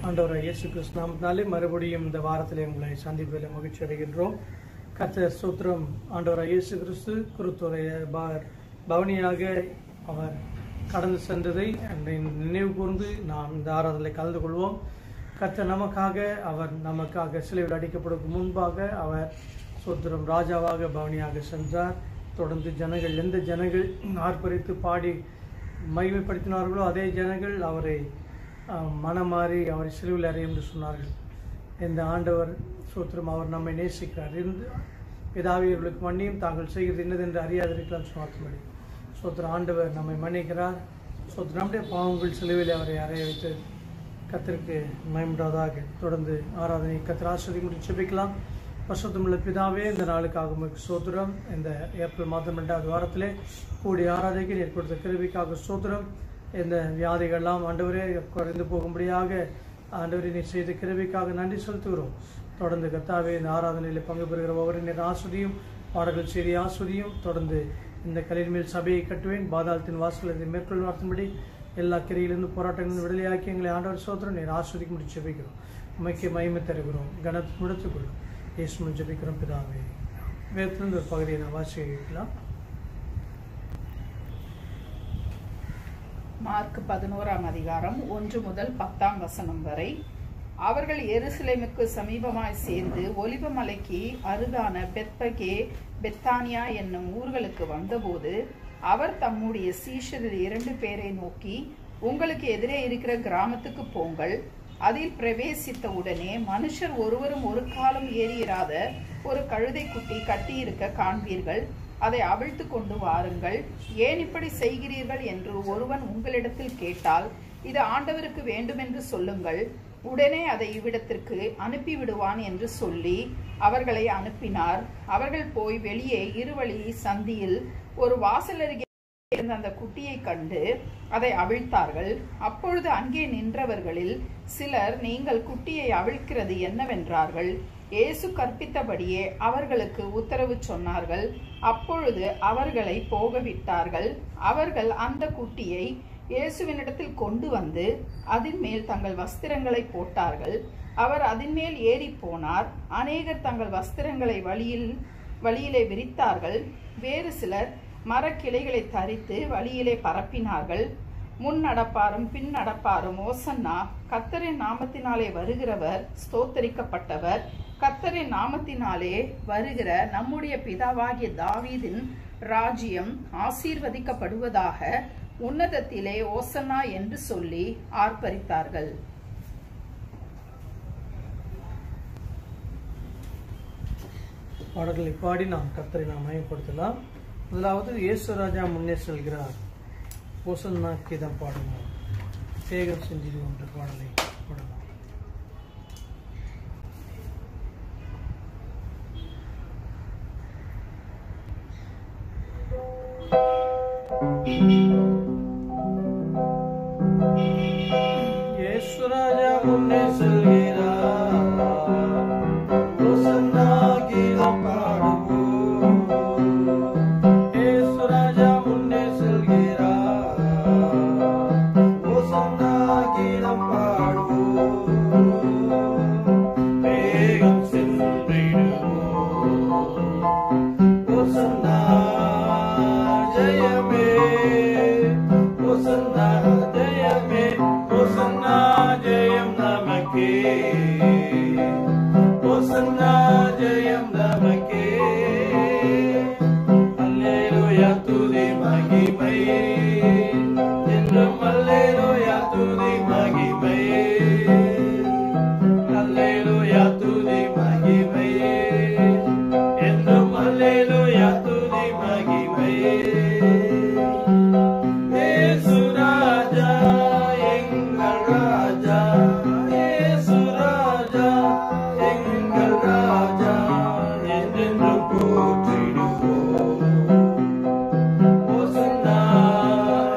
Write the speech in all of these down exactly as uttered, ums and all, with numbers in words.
ஆண்டவராகிய இயேசு கிறிஸ்து நாமத்தினாலே மறுபடியும் இந்த வாரத்திலே உங்களை சந்திப்பதில் மகிழ்ச்சி அடைகின்றோம். கர்த்தர் ஸ்தோத்திரம். ஆண்டவராகிய இயேசு கிறிஸ்து குருத்துடைய பவனியாக அவர் கடந்து சென்றதை நினைவு கூர்ந்து நாம் இந்த ஆராதனை கலந்து கொள்வோம். கர்த்தர் நமக்காக அவர் நமக்காக சிலுவையில் அடிக்கப்படுவதற்கு முன்பாக அவர் ஸ்தோத்திரம் ராஜாவாக பவனியாக சென்றார். தொடர்ந்து ஜனங்கள் எந்த ஜனங்கள் ஆர்ப்பரித்து பாடி மகிமைப்படுத்தினார்களோ அதே ஜனங்கள் அவரை மனமாறி அவரை சிலுவையில் அறையும் என்று சொன்னார்கள். இந்த ஆண்டவர் சோத்திரம் அவர் நம்மை நேசிக்கிறார். இருந்து பிதாவியர்களுக்கு மன்னியும் தாங்கள் செய்கிறது என்னதென்று அறியாதிருக்கலாம் சுவார்த்தமடி சோத்திரம். ஆண்டவர் நம்மை மன்னிக்கிறார். சோத்திரம் நம்முடைய பாவங்கள் சிலுவையில் அவரை அறைய வைத்து கர்த்தருக்கு மகிமையுண்டாவதாக. தொடர்ந்து ஆராதனை கர்த்தர் ஆசீர்வதிக்க முடியும் செபிக்கலாம். பரிசுத்தமுள்ள பிதாவே, இந்த நாளுக்காக உங்களுக்கு சோத்திரம். இந்த ஏப்ரல் மாதம் இரண்டாவது வாரத்திலே கூடிய ஆராதனைக்கு நீர் கொடுத்த கிருபைக்காக சோத்திரம். இந்த வியாதிகள்லாம் ஆண்டவரே குறைந்து போகும்படியாக ஆண்டவரை நீர் செய்த கிருபைக்காக நன்றி செலுத்துகிறோம். தொடர்ந்து கர்த்தாவே இந்த ஆராதனையில் பங்கு பெறுகிற ஒவ்வொரு நீர் ஆஸ்வதியும் பாடல்கள் செய்தி ஆஸ்வதியும். தொடர்ந்து இந்த கலையின் மேல் சபையை கட்டுவேன், பாதாளத்தின் வாசல் இதை மேற்கொள் நடத்தும்படி எல்லா கிரையிலிருந்து போராட்டங்களின் விடுதலையாக்கி எங்களை ஆண்டவர் சோத்திரம் நீர் ஆஸ்வதிக்க முடிச்சு ஜெபிக்கிறோம். உமைக்கு மகிமை தருகிறோம். கனத்தை முடித்துக்கொள்ளும் இயேசுவின் ஜெபிக்கிறோம் பிதாவே. வேதத்திலிருந்து ஒரு பகுதியை நான் வாசிக்கலாம். மார்க் பதினோராம் அதிகாரம் ஒன்று முதல் பத்தாம் வசனம் வரை. அவர்கள் எருசலேமுக்கு சமீபமாய் சேர்ந்து ஒலிவ மலைக்கு அருகான பெத்பகே பெத்தானியா என்னும் ஊர்களுக்கு வந்தபோது அவர் தம்முடைய சீஷரில் இரண்டு பேரை நோக்கி, உங்களுக்கு எதிரே இருக்கிற கிராமத்துக்கு போங்கள். அதில் பிரவேசித்த உடனே மனுஷர் ஒருவரும் ஒரு காலம் ஏறியிராத ஒரு கழுதை குட்டி கட்டியிருக்க காண்பீர்கள். அதை அவிழ்த்து கொண்டு வாருங்கள். ஏன் இப்படி செய்கிறீர்கள் என்று ஒருவன் உங்களிடத்தில் கேட்டால், இது ஆண்டவருக்கு வேண்டுமென்று சொல்லுங்கள், உடனே அதை இவ்விடத்திற்கு அனுப்பிவிடுவான் என்று சொல்லி அவர்களை அனுப்பினார். அவர்கள் போய் வெளியே இருவழி சந்தியில் ஒரு வாசல் அருகே இருந்த அந்த குட்டியை கண்டு அதை அவிழ்த்தார்கள். அப்பொழுது அங்கே நின்றவர்களில் சிலர், நீங்கள் குட்டியை அவிழ்க்கிறது என்னவென்றார்கள். இயேசு கற்பித்தபடியே அவர்களுக்கு உத்தரவு சொன்னார்கள். அப்பொழுது அவர்களை போகவிட்டார்கள். அவர்கள் அந்த குட்டியை இயேசுவினிடத்தில் கொண்டு வந்து அதன் மேல் தங்கள் வஸ்திரங்களை போட்டார்கள். அவர் அதன் மேல் ஏறி போனார். அநேகர் தங்கள் வஸ்திரங்களை வழியில் வழியிலே விரித்தார்கள். வேறு சிலர் மரக்கிளைகளை தரித்து வழியிலே பரப்பினார்கள். முன் நடப்பாரும் பின் நடப்பாரும், ஓசன்னா, கர்த்தரின் நாமத்தினாலே வருகிறவர் ஸ்தோத்தரிக்கப்பட்டவர், கர்த்தரின் நாமத்தினாலே வருகிற நம்முடைய பிதாவாகிய தாவீதின் ராஜ்யம் ஆசீர்வதிக்கப்படுவதாக, உன்னதத்திலே ஓசன்னா என்று சொல்லி ஆர்ப்பரித்தார்கள். பாடல்களை பாடி நாம் கர்த்தரை நாம் மகிமைப்படுத்தலாம். முதலாவது இயேசு ராஜா முன்னே செல்கிறார். ஓசன்னா கீதம் பாடலாம். சேகம் செஞ்சிடு என்ற பாடலை பாடலாம். இயேசு ராஜா முன்னே செல்கிறார். ஓசன்னா கீதம் பாடுவோம். Hosanna,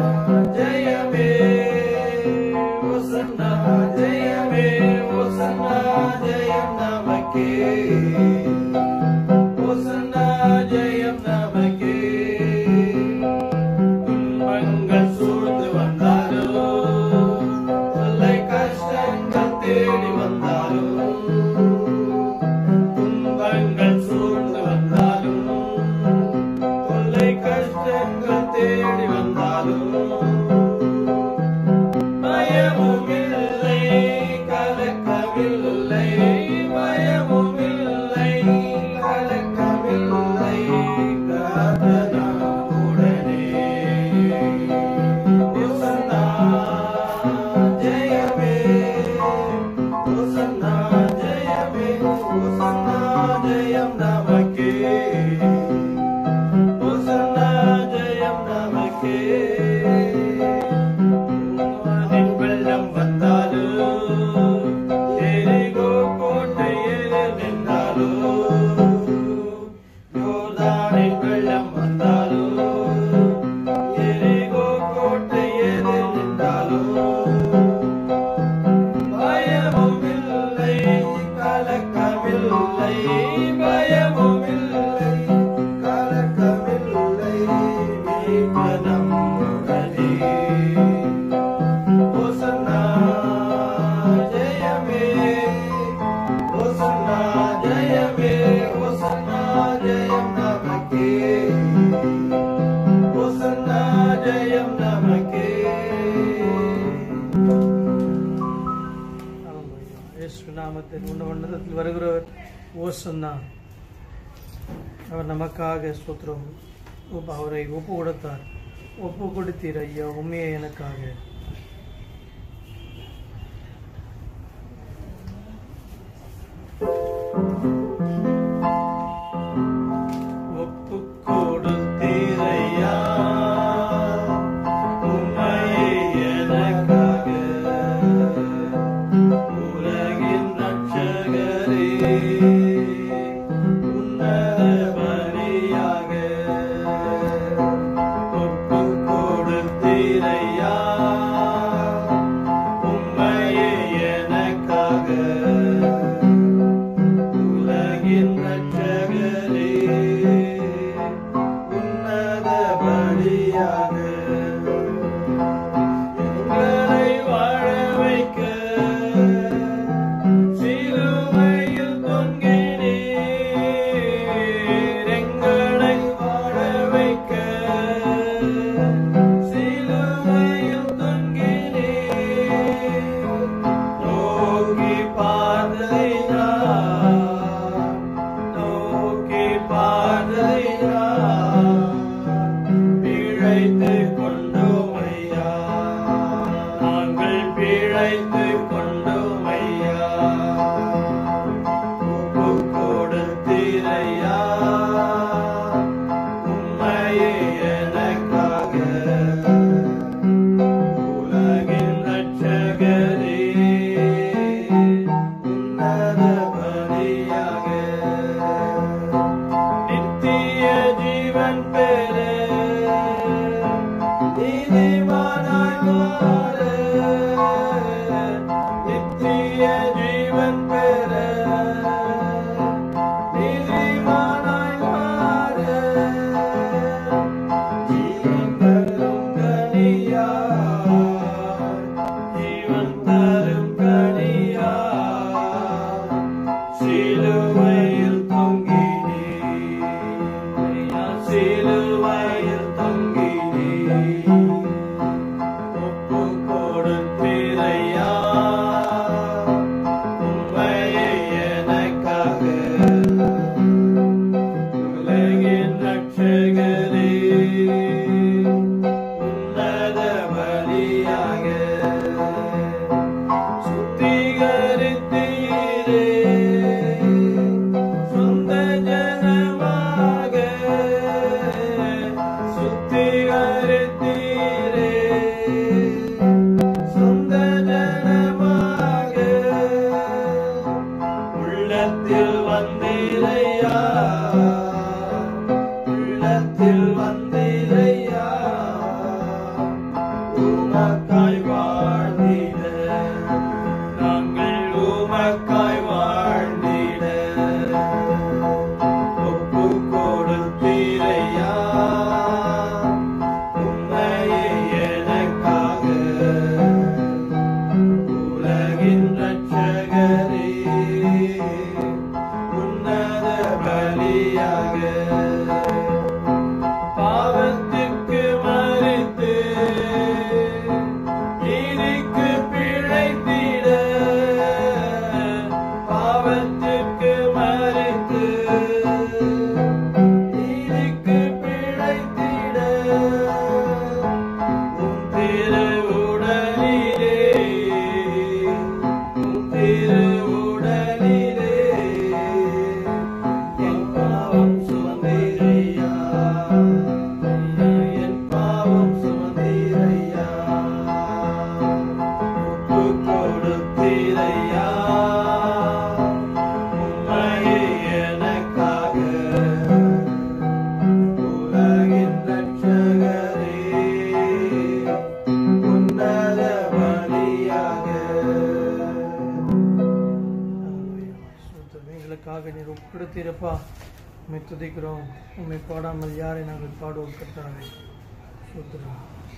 உன்னதத்தில் வருகிறவர் ஓசன்னா. அவர் நமக்காக ஸ்தோத்திரம். அவரை ஒப்பு கொடுத்தார். ஒப்பு கொடுத்தீர் ஐயா உண்மையை எனக்காக. ஒப்பு கொடுத்தீர் ஐயா பாவத்திற்கு மறித்து நீர் ஒப்பிடுத்தீரப்பா. உம்மை துதிக்கிறோம். உம்மை பாடாமல் யாரை நாங்கள் பாடுவோம் கர்த்தாவே. ஸ்தோத்திரம்.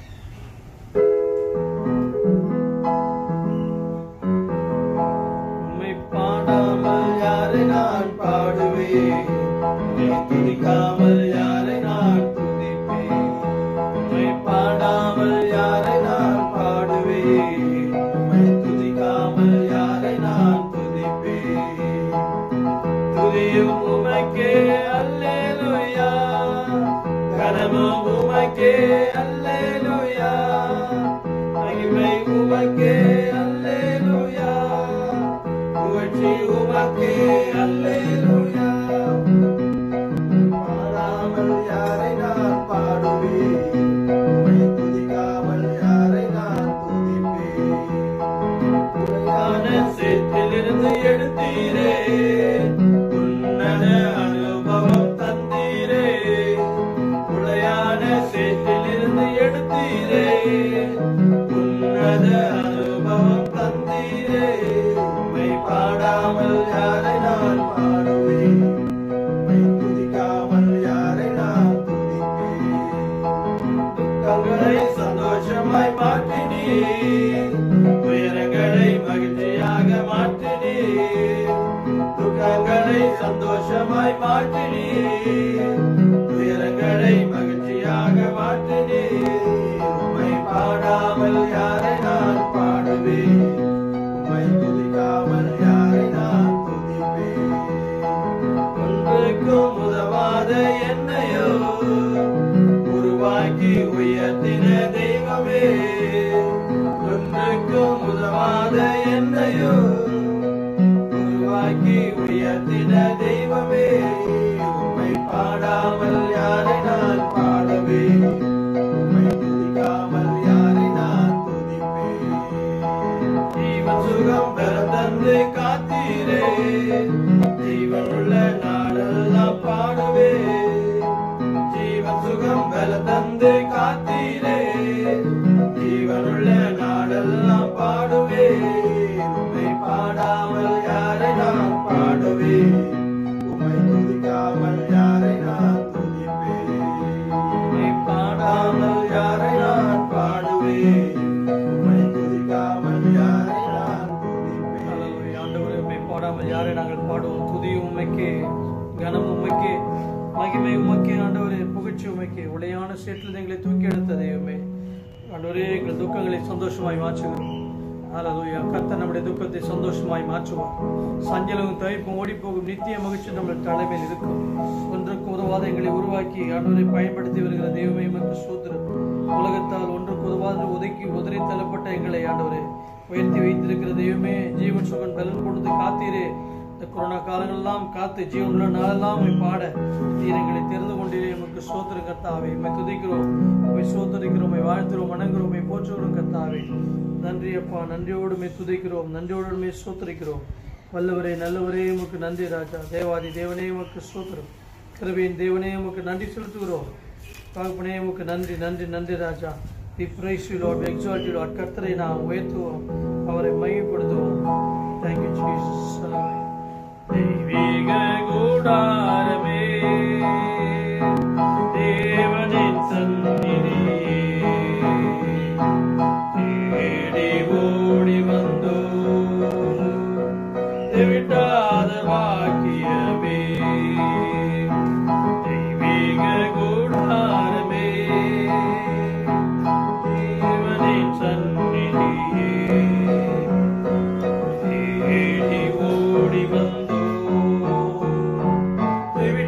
உம்மை பாடாமல் யாரை நான் பாடுவேன், உம்மை துதிக்காமல் யாரை நான் துதிப்பேன். உம்மை பாடாமல் யாரை நான் பாடுவேன், உம்மை துதிக்காமல் யாரை நான் துதிப்பேன். துதியும் உமக்கே அல்லேலூயா, கனமும் உமக்கே அல்லேலூயா, மகிமை உமக்கே அல்லேலூயா, புகழ்ச்சி உமக்கே அல்லேலூயா. பாடாமல் யாரை நான் பாடுவேன், உம்மை துதிக்காமல் யாரை நான் துதிப்பேன். உலகான சேற்றிலிருந்து எடுத்தீரே, உன்னத அனுபவம் தந்தீரே. உளையான சேற்றிலிருந்து எடுத்தீரே, உன்னத அனுபவம் தந்தீரே. உம்மை பாடாமல் யாரை நான் பாடுவேன், உம்மை துதிக்காமல் யாரை நான் துதிப்பேன். துக்கங்களை சந்தோஷமாய் மாற்றினீர், துயரங்களை மகிழ்ச்சியாக மாற்றினீர். துக்கங்களை சந்தோஷமாய் மாற்றினீர், துயரங்களை மகிழ்ச்சியாக மாற்றினீர். உம்மை பாடாமல் யாரை நான் பாடுவேன், உம்மை துதிக்காமல் யாரை நான் துதிப்பேன். ஒன்றுக்கும் உதவாத என்னையோ உருவாக்கி உயர்த்தின தெய்வமே, ஒன்றுக்கும் உதவாத என்னையோ உருவாக்கி உயர்த்தின தெய்வமே. உம்மை பாடாமல் யாரை நான் பாடுவேன், உம்மை துதிக்காமல் யாரை நான் துதிப்பேன். ஜீவன் சுகம் பெற தந்து காத்தீரே, ஜீவனுள்ள நாடெல்லாம் பாடுவேன். ஜீவன் சுகம் பெற தந்து காத்தீரே, ஜீவனுள்ள நாடெல்லாம் பாடுவேன். உம்மை பாடாமல் யாரை நான் பாடுவேன், உம்மை துதிக்காமல் யாரை நான் துதிப்பேன். உம்மை பாடாமல் யாரை நான் பாடுவேன், உம்மை துதிக்காமல் யாரை நான் துதிப்பேன். ஆண்டவரே, உம்மை பாடாமல் யாரை நாங்கள் பாடுவோம். துதி உம்மைக்கே, கனம் உம்மைக்கே, மகிமை உமக்கே. ஆண்டவரே, புகழ்ச்சி உமக்கே. உளையான சேற்றில் எங்களை தூக்கி எடுத்த தெய்வமே, ஆண்டவரே, எங்கள் துக்கங்களை சந்தோஷமாய் மாற்றுகிறோம். ஹல்லேலூயா. கர்த்தர் நம்முடைய துக்கத்தை சந்தோஷமாய் மாற்றுவார். சஞ்சலமும் தவிப்பும் ஓடி போகும் நித்திய மகிழ்ச்சி நம்முடைய தலைமையில் இருக்கும். ஒன்றுக்கு உதவாத எங்களை உருவாக்கி ஆண்டவரை பயன்படுத்தி வருகிற தெய்வமே உமக்கு ஸ்தோத்திரம். உலகத்தால் ஒன்றுக்கு உதவாத ஒதுக்கி உதறி தள்ளப்பட்ட எங்களை ஆண்டவரே உயர்த்தி வைத்திருக்கிற தெய்வமே, ஜீவன் சுகன் பலன் கொடுத்து காத்தீரே. இந்த கொரோனா காலங்களெல்லாம் காத்து ஜீவனுள்ள நாளெல்லாம் உம்மை பாட நீர் எங்களை தெரிந்து கொண்டீரே. உமக்கு ஸ்தோத்திரம் கர்த்தாவே. உம்மை துதிக்கிறோம், உம்மை ஸ்தோத்திரிக்கிறோம், உம்மை வாழ்த்துறோம், வணங்குறோம், உம்மை போற்றுகிறோம் கர்த்தாவே. நன்றி அப்பா, நன்றியோடு உம்மை துதிக்கிறோம், நன்றியோடு உம்மை ஸ்தோத்திரிக்கிறோம். வல்லவரே, நல்லவரே, உமக்கு நன்றி ராஜா. தேவாதி தேவனே உமக்கு ஸ்தோத்திரம். கிருபையின் தேவனே உமக்கு நன்றி செலுத்துகிறோம். தகப்பனே உமக்கு நன்றி, நன்றி, நன்றி ராஜா. We praise you Lord, we exalt you Lord. கர்த்தரை நாம் உயர்த்துவோம், அவரை மகிமைப்படுத்துவோம். Thank you Jesus. தெய்வீக கூடாரமே, தேவனின் சந்நிதியே, தேடி ஓடி வந்தோ தெவிட்டாத வாக்கியமே. தெய்வீக கூடாரமே, தேவனின் சந்நிதியே, தேடி ஓடி வந்தோ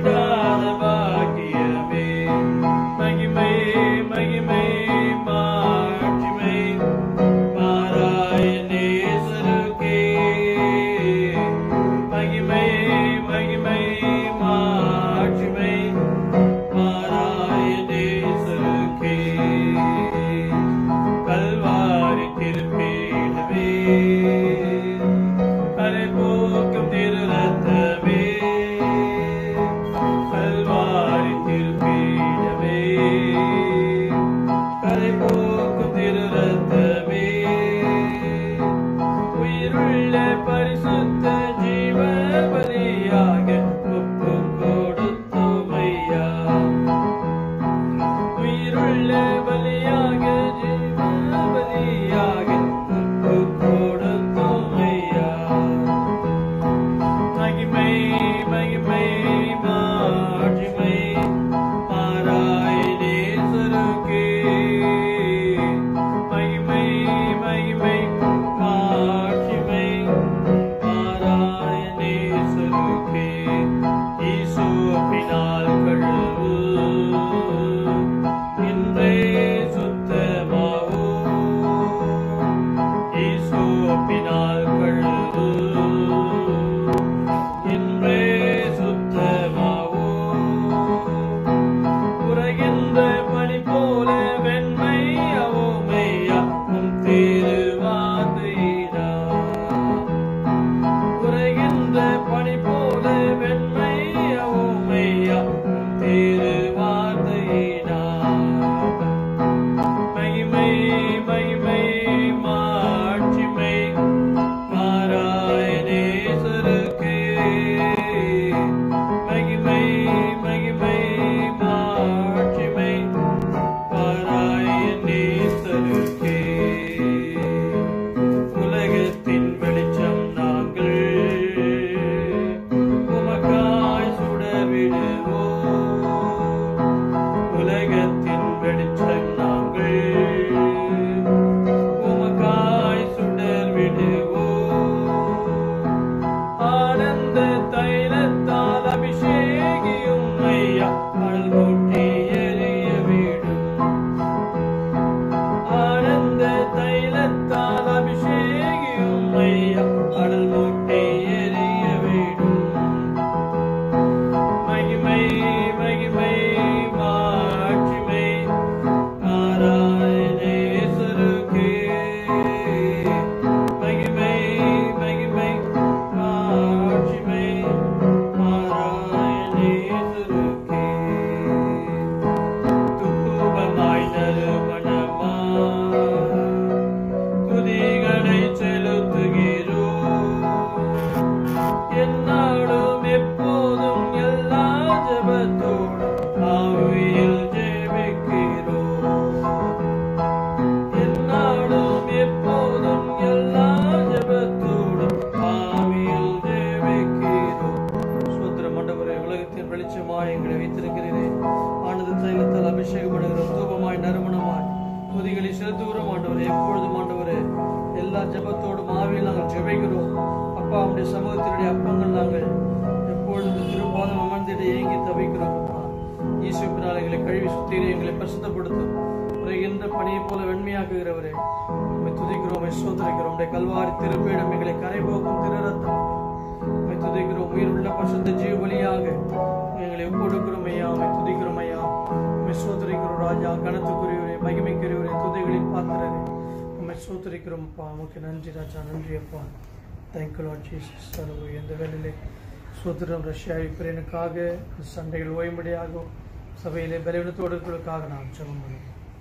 ஆண்டவரே. எப்பொழுதும் ஆண்டவரே எல்லா ஜெபத்தோடும் ஆவியில் நாங்கள் ஜெபிக்கிறோம் அப்பா. உடைய சமூகத்தினுடைய அப்பங்கள் நாங்கள் எப்பொழுதும் திருப்பாதம் அமர்ந்திட ஏங்கி தவிக்கிறோம் அப்பா. ஈஸ்வரால் எங்களை கழுவி சுத்தீரே, எங்களை பரிசுத்தப்படுத்தும் உரைகின்ற பணியை போல வெண்மையாக்குகிறவரே, உண்மை துதிக்கிறோம், சோதரிக்கிறோம். உடைய கல்வாரி திருப்பீடம் எங்களை கரைபோக்கும் திருரத்தம் உண்மை துதிக்கிறோம். உயிர் உள்ள பசுத்த ஜீவ வழியாக எங்களை ஒப்புடுக்கிறோம் ஐயா. உண்மை துதிக்கிறோம் ஐயா. உண்மை சோதரிக்கிறோம் ராஜா. கணத்துக்குரியவரே, மகிமைக்குரியவரே, துதிகளின் பாத்திரரே, உண்மை சோதரிக்கிறோம் அப்பா. உமக்கு நன்றி ராஜா, நன்றி அப்பா. Thank you Lord Jesus. எந்த வேலையிலே சோதரம் ரஷ்யா யுக்ரைனுக்காக சண்டைகள் ஓய்மடியாகும் சபையிலே பலவீனத்தோடுகளுக்காக நாம் ஜெபம் பண்ணுவோம்.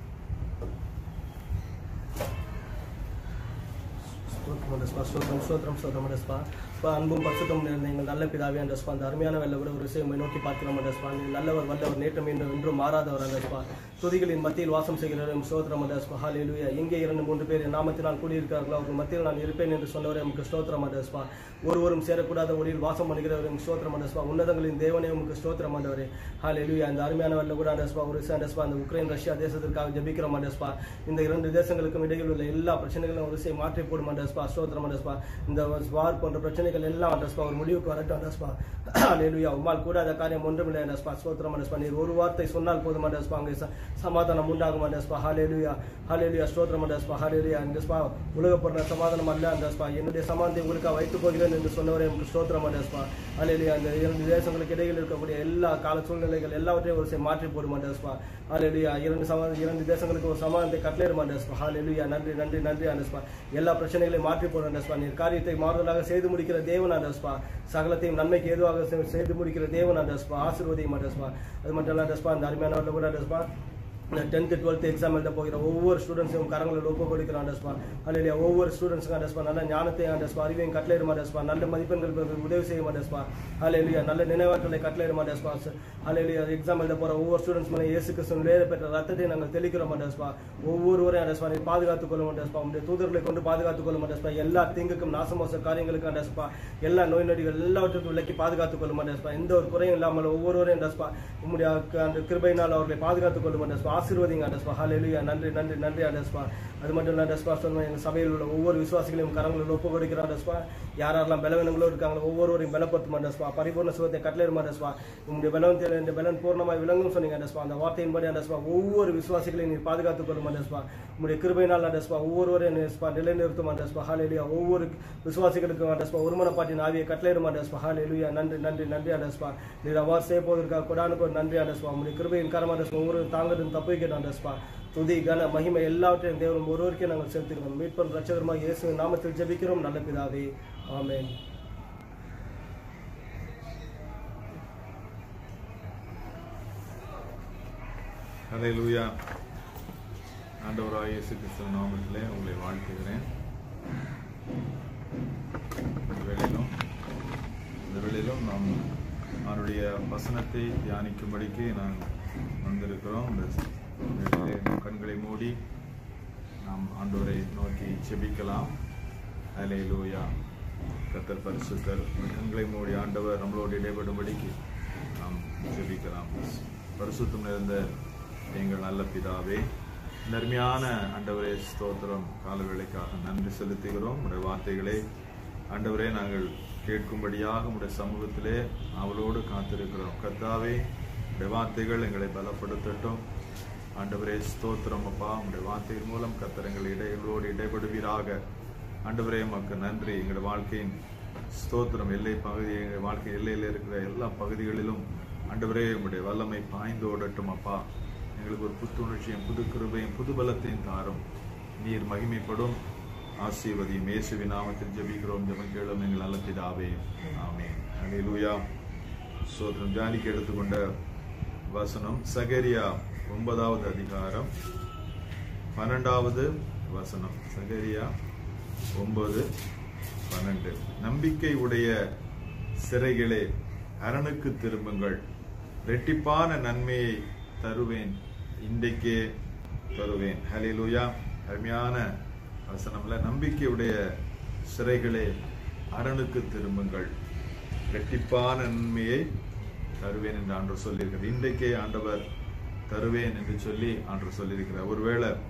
ஸ்தோத்திரம் ஸ்தோத்திரம் ஸ்தோத்திரம் ஸ்தோத்திரம் அன்பும் பரிசுத்தம் நிறைந்த எங்கள் நல்ல பிதாவே அந்த ஸ்பா. அந்த அருமையான வெள்ள கூட ஒரு விஷயம் நோக்கி பார்க்கிறோம் அந்த ஸ்பா. நல்லவர் வல்லவர் நேற்றம் என்று இன்றும் மாறாதவர் அந்த ஸ்பா. துதிகளின் மத்தியில் வாசம் செய்கிறவரும் ஸ்தோத்திரம் அந்த ஸ்பா. ஹல்லேலூயா. எங்கே இரண்டு மூன்று பேர் என் நாமத்தினால் கூடியிருக்கிறார்களோ அவர்கள் மத்தியில் நான் இருப்பேன் என்று சொன்னவரே உமக்கு ஸ்தோத்திரம் அந்த ஸ்பா. ஒருவரும் சேரக்கூடாத ஒளியில் வாசம் பண்ணுகிறவரும் ஸ்தோத்திரம் அந்த ஸ்பா. உன்னதங்களின் தேவனே உமக்கு ஸ்தோத்திரம் ஆண்டவரே. ஹல்லேலூயா. அந்த அருமையான வெள்ள கூட அந்த ஸ்பா ஒரு அந்த ஸ்பா அந்த உக்ரைன் ரஷ்யா தேசத்திற்காக ஜெபிக்கிறோம் அந்த ஸ்பா. இந்த இரண்டு தேசங்களுக்கும் இடையில் உள்ள எல்லா பிரச்சனைகளும் ஒரு விஷயம் மாற்றி போடும் அந்த ஸ்பா. ஸ்தோத்திரம் அந்த ஸ்பா. இந்த வார் போன்ற பிரச்சனைகள் எல்லாம் அந்த ஸ்பா ஒரு முடிவுக்கு வரட்டும் அந்த ஸ்பா. ஹல்லேலூயா. உம்மால் கூடாத காரியம் ஒன்றுமில்லை அந்த ஸ்பா. ஸ்தோத்திரம் அந்த ஸ்பா. நீர் ஒரு வார்த்தை சொன்னால் போதும் அந்த ஸ்பா. அங்கே சமாதானம் உண்டாகும் அந்த ஸ்பா. ஹல்லேலூயா. ஹல்லேலூயா. ஸ்தோத்திரம் அந்த ஸ்பா. ஹல்லேலூயா. இந்த ஸ்பா உலக பொருள சமாதானம் அல்ல அந்த ஸ்பா. என்னுடைய சமாதானத்தை உங்களுக்கு வைத்துக் போகிறேன் என்று சொன்னவரே உங்களுக்கு ஸ்தோத்திரம் அந்த ஸ்பா. ஹல்லேலூயா. அந்த இரண்டு தேசங்களுக்கு இடையில் இருக்கக்கூடிய எல்லா கால சூழ்நிலைகள் எல்லாவற்றையும் ஒரு மாற்றி போடும் அந்த ஸ்பா. ஹல்லேலூயா. இரண்டு சமா இரண்டு தேசங்களுக்கு ஒரு சமாதானத்தை கட்டளையிடும் அந்த ஸ்பா. ஹல்லேலூயா. நன்றி நன்றி நன்றி அந்த ஸ்பா. எல்லா பிரச்சனைகளையும் மாற்றி போடும் அந்த ஸ்பா. நீர் காரியத்தை மாறுதலாக செய்து முடிக்கிற தேவன் அந்த ஸ்பா. சகலத்தையும் நன்மைக்கு ஏதுவாக செய்து முடிக்கிற தேவன் அந்த ஸ்பா. ஆசீர்வதியும் அந்த ஸ்பா. அது மட்டும் இல்ல அந்த ஸ்பா. அந்த அருமையான கூட அந்த ஸ்பா டென்த்து டுவெல்த்து எக்ஸாம் எழுத போகிற ஒவ்வொரு ஸ்டூடெண்ட்ஸும் கரங்களில் ஒப்பு கொடுக்கிறான் அண்டஸ்பா. அல்லையா ஒவ்வொரு ஸ்டூடெண்ட்ஸுக்கும் அண்டஸ்பா நல்ல ஞானத்தை அண்டஸ்பா அறிவையும் கட்டளையிடும் அண்டஸ்பா. நல்ல மதிப்பெண்கள் உதவி செய்யும் அண்டஸ்பா. அல்லையா நல்ல நினைவாற்றலை கட்டளையிடும் அண்டஸ்பா. அல்லையா எக்ஸாம் எழுத போகிற ஒவ்வொரு ஸ்டூடெண்ட்ஸ் மேலே இயேசு கிறிஸ்து வேற பெற்ற ரத்தத்தை நாங்கள் தெளிக்கிறோம் அண்டஸ்பா. ஒவ்வொருவரையும் அண்டஸ்பா நீ பாதுகாத்துக் கொள்ளும் அண்டஸ்பா. உங்களுடைய தூதர்களை கொண்டு பாதுகாத்துக் கொள்ளும் அண்டஸ்பா. எல்லா தீங்குக்கும் நாசமோச காரியங்களுக்கும் அண்டஸ்பா. எல்லா நோய் நொடிகள் எல்லாவற்றுக்கும் விலக்கி பாதுகாத்துக் கொள்ளும் அண்டஸ்பா. எந்த ஒரு குறையும் இல்லாமல் ஒவ்வொருவரையும் அண்டஸ்பா உங்களுடைய அந்த கிருபையினால் அவர்களை பாதுகாத்துக் கொள்ளும் அண்டஸ்பா. ஆசீர்வதிங்க அண்டஸ்பா. ஹல்லேலூயா. நன்றி நன்றி நன்றி அண்டஸ்பா. அது மட்டும் இல்ல அண்டஸ்பா சொன்ன எங்கள் சபையில் உள்ள ஒவ்வொரு விசுவாசிகளையும் கரங்களில் ஒப்பு கொடுக்கிறார் அண்டஸ்பா. யாரெல்லாம் பலவீனங்களோ இருக்காங்களோ ஒவ்வொருவரையும் பலப்படுத்தும் அண்டஸ்பா. பரிபூர்ண சுகத்தை கட்டளையிடும் அண்டஸ்பா. உங்களுடைய பலவன் இந்த பலன் பூர்ணமாய் விளங்கும் சொன்னீங்க அண்டஸ்பா. அந்த வார்த்தையின்படி அண்டஸ்பா ஒவ்வொரு விசுவாசிகளையும் நீ பாதுகாத்துக் கொள்ளும் அண்டஸ்பா. உங்களுடைய கிருபையினால் அண்டஸ்பா ஒவ்வொருவரையும் அண்டஸ்பா நிலைநிறுத்தும் அண்டஸ்பா. ஹல்லேலூயா. ஒவ்வொரு விசுவாசிகளுக்கும் அண்டஸ்பா ஒருமனப்பாட்டின் ஆவியை கட்டளையிடும் அண்டஸ்பா. ஹல்லேலூயா. நன்றி நன்றி நன்றி அண்டஸ்பா. நீர் அவ்வாறு செய்ய போவதற்காக கொடானுக்கு ஒரு நன்றி அண்டஸ்பா. உங்களுடைய கிருபையின் காரணம் அண்டஸ்பா ஒவ்வொரு தாங்கதும் தப்பிக்கணும் அண்டஸ்பா. துதி கன மகிமை எல்லாவற்றையும் தேவன் ஒருவருக்கே நாங்கள் செலுத்திக்கிறோம். மீட்பன் ரட்சகருமாக இயேசுவின் நாமத்தில் ஜெபிக்கிறோம் நல்ல பிதாவே. ஆமென். ஹல்லேலூயா. ஆண்டவராகிய இயேசு கிறிஸ்துவின் நாமத்திலே உங்களை வாழ்த்துகிறேன். இந்த வேளையிலும் இந்த வேளையிலும் நாம் அவருடைய வசனத்தை தியானிக்கும்படிக்கு நான் வந்திருக்கிறோம். இந்த கண்களை மூடி நாம் ஆண்டவரை நோக்கி ஜெபிக்கலாம். ஹல்லேலூயா. கர்த்தர் பரிசுத்தர். கண்களை மூடி ஆண்டவர் நம்மளோடு இடைபடும்படிக்கு நாம் ஜெபிக்கலாம். பரிசுத்தம் நிறைந்த எங்கள் நல்ல பிதாவே, நன்மையான ஆண்டவரே ஸ்தோத்திரம். காலவேளைக்காக நன்றி செலுத்துகிறோம். உடைய வார்த்தைகளை ஆண்டவரே நாங்கள் கேட்கும்படியாக உடைய சமூகத்திலே அவளோடு காத்திருக்கிறோம். கர்த்தாவே உடைய வார்த்தைகள் எங்களை பலப்படுத்தட்டும். ஆண்டவரே ஸ்தோத்திரம் அப்பா. உடைய வார்த்தையின் மூலம் கர்த்தர் எங்கள் இடைகளோடு இடைபடுவீராக. ஆண்டவரே உமக்கு நன்றி. எங்கள் வாழ்க்கையின் ஸ்தோத்திரம் எல்லை பகுதி எங்கள் வாழ்க்கை எல்லையில் இருக்கிற எல்லா பகுதிகளிலும் ஆண்டவரே உங்களுடைய வல்லமை பாய்ந்து ஓடட்டும் அப்பா. எங்களுக்கு ஒரு புத்துணர்ச்சியும் புது கிருபையும் புது பலத்தையும் தாரும். நீர் மகிமைப்படும். ஆசீர்வதியும். இயேசுவின் நாமத்தில் ஜெபிக்கிறோம் ஜெபம் கேளும் எங்கள் நல்ல பிதாவே. ஆமென். ஹல்லேலூயா. ஸ்தோத்திரம். ஜானிக்கு எடுத்துக்கொண்ட வசனம் சகரியா ஒன்பதாவது அதிகாரம் பன்னெண்டாவது வசனம். சகரியா ஒன்பது பன்னெண்டு. நம்பிக்கை உடைய சிறைகளே அரணுக்கு திரும்புங்கள், ரெட்டிப்பான நன்மையை தருவேன், இன்றைக்கே தருவேன். ஹல்லேலூயா. அருமையான வசனம்ல நம்பிக்கையுடைய சிறைகளே அரணுக்கு திரும்புங்கள், ரெட்டிப்பான நன்மையை தருவேன் என்று ஆண்டவர் சொல்லியிருக்கிறார். இன்றைக்கே ஆண்டவர் தருவேன் என்று சொல்லி ஆண்டவர் சொல்லியிருக்கிறார். ஒருவேளை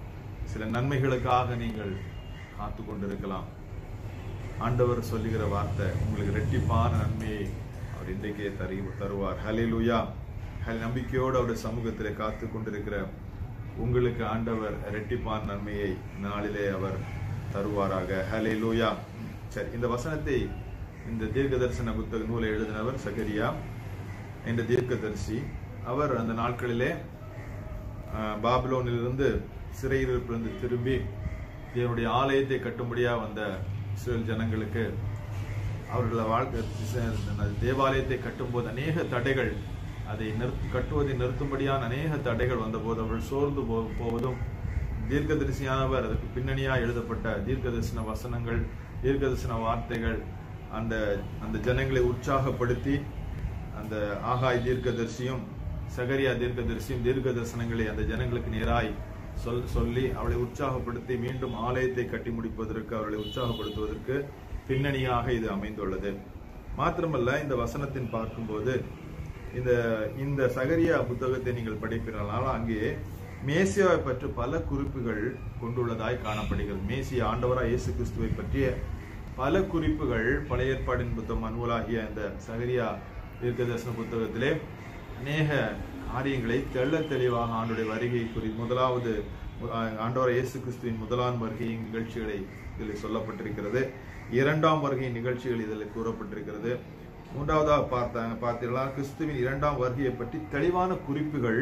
சில நன்மைகளுக்காக நீங்கள் காத்து கொண்டிருக்கலாம். ஆண்டவர் சொல்லுகிற வார்த்தை, உங்களுக்கு இரட்டிப்பான நன்மையை அவர் இன்றைக்கே தரு தருவார். ஹல்லேலூயா. நம்பிக்கையோடு அவருடைய சமூகத்திலே காத்து கொண்டிருக்கிற உங்களுக்கு ஆண்டவர் இரட்டிப்பான நன்மையை நாளிலே அவர் தருவாராக. ஹல்லேலூயா. சரி, இந்த வசனத்தை இந்த தீர்க்க தரிசன புத்தக நூலை எழுதினவர் சகரியா என்ற தீர்க்கதரிசி. அவர் அந்த நாட்களிலே பாபிலோனிலிருந்து சிறையிருப்பிலிருந்து திரும்பி தேவனுடைய ஆலயத்தை கட்டும்படியா வந்த இஸ்ரேல் ஜனங்களுக்கு அவர்கள் வாழ்க்கை தேவாலயத்தை கட்டும்போது அநேக தடைகள், அதை நிறுத்து கட்டுவதை நிறுத்தும்படியான அநேக தடைகள் வந்தபோது அவர்கள் சோர்ந்து போவதும், தீர்க்கதரிசியானவர் அதுக்கு பின்னணியாக எழுதப்பட்ட தீர்க்கதரிசன வசனங்கள், தீர்க்கதரிசன வார்த்தைகள் அந்த அந்த ஜனங்களை உற்சாகப்படுத்தி, அந்த ஆகாய் தீர்க்கதரிசியும் சகரியா தீர்க்கதரிசியும் தீர்க்க தரிசனங்களை அந்த ஜனங்களுக்கு நேராய் சொல் சொல்லி அவளை உற்சாகப்படுத்தி மீண்டும் ஆலயத்தை கட்டி முடிப்பதற்கு அவர்களை உற்சாகப்படுத்துவதற்கு பின்னணியாக இது அமைந்துள்ளது. மாத்திரமல்ல, இந்த வசனத்தின் பார்க்கும்போது இந்த இந்த சகரியா புத்தகத்தை நீங்கள் படிப்பீர்களால் அங்கே மேசியாவை பற்றி பல குறிப்புகள் கொண்டுள்ளதாய் காணப்படுகிறது. மேசியா ஆண்டவராய் இயேசு கிறிஸ்துவை பற்றிய பல குறிப்புகள் பழைய ஏற்பாடின் புத்தகம் அனுவலாகிய இந்த சகரியா தீர்க்கதரிசன புத்தகத்திலே அநேக காரியங்களை தெள்ள தெளிவாக ஆண்டுடைய வருகை குறி முதலாவது ஆண்டவராய் இயேசு கிறிஸ்துவின் முதலாம் வருகையின் நிகழ்ச்சிகளை இதில் சொல்லப்பட்டிருக்கிறது. இரண்டாம் வருகையின் நிகழ்ச்சிகள் இதில் கூறப்பட்டிருக்கிறது. மூன்றாவதாக பார்த்தாங்க பார்த்தீர்களா, கிறிஸ்துவின் இரண்டாம் வருகையை பற்றி தெளிவான குறிப்புகள்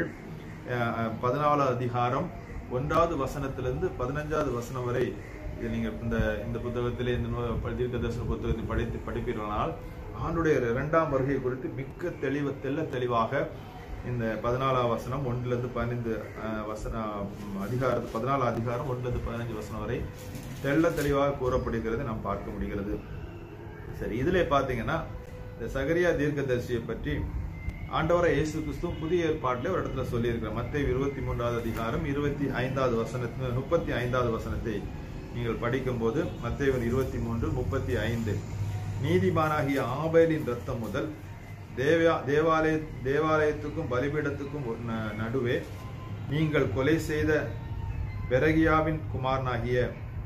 பதினாலாவது அதிகாரம் ஒன்றாவது வசனத்திலிருந்து பதினஞ்சாவது வசனம் வரை இது நீங்க இந்த இந்த புத்தகத்திலே இந்த தீர்க்க தரிசன புத்தகத்தை படித்து படிப்பீர்களானால் ஆண்டுடைய இரண்டாம் வருகை குறித்து மிக்க தெளிவ தெல்ல தெளிவாக இந்த பதினாலாம் வசனம் ஒன்றிலிருந்து பதினைந்து வசன அதிகாரம் பதினாலு அதிகாரம் ஒன்றிலிருந்து பதினஞ்சு வசனம் வரை தெல்ல தெளிவாக கூறப்படுகிறது நாம் பார்க்க முடிகிறது. சரி, இதுல பாத்தீங்கன்னா இந்த சகரியா தீர்க்கதரிசியை பற்றி ஆண்டவராய் இயேசு கிறிஸ்து புதிய ஏற்பாட்டிலே ஒரு இடத்துல சொல்லியிருக்கிறார். மத்தேயு இருபத்தி மூன்றாவது அதிகாரம் இருபத்தி ஐந்தாவது வசனத்தை முப்பத்தி ஐந்தாவது வசனத்தை நீங்கள் படிக்கும் போது மத்தேயு இருபத்தி மூன்று முப்பத்தி ஐந்து நீதிமானாகிய ஆபேலின் ரத்தம் முதல் தேவா தேவாலய தேவாலயத்துக்கும் பலிபீடத்துக்கும் நடுவே நீங்கள் கொலை செய்த பெரகியாவின் குமாரனாகிய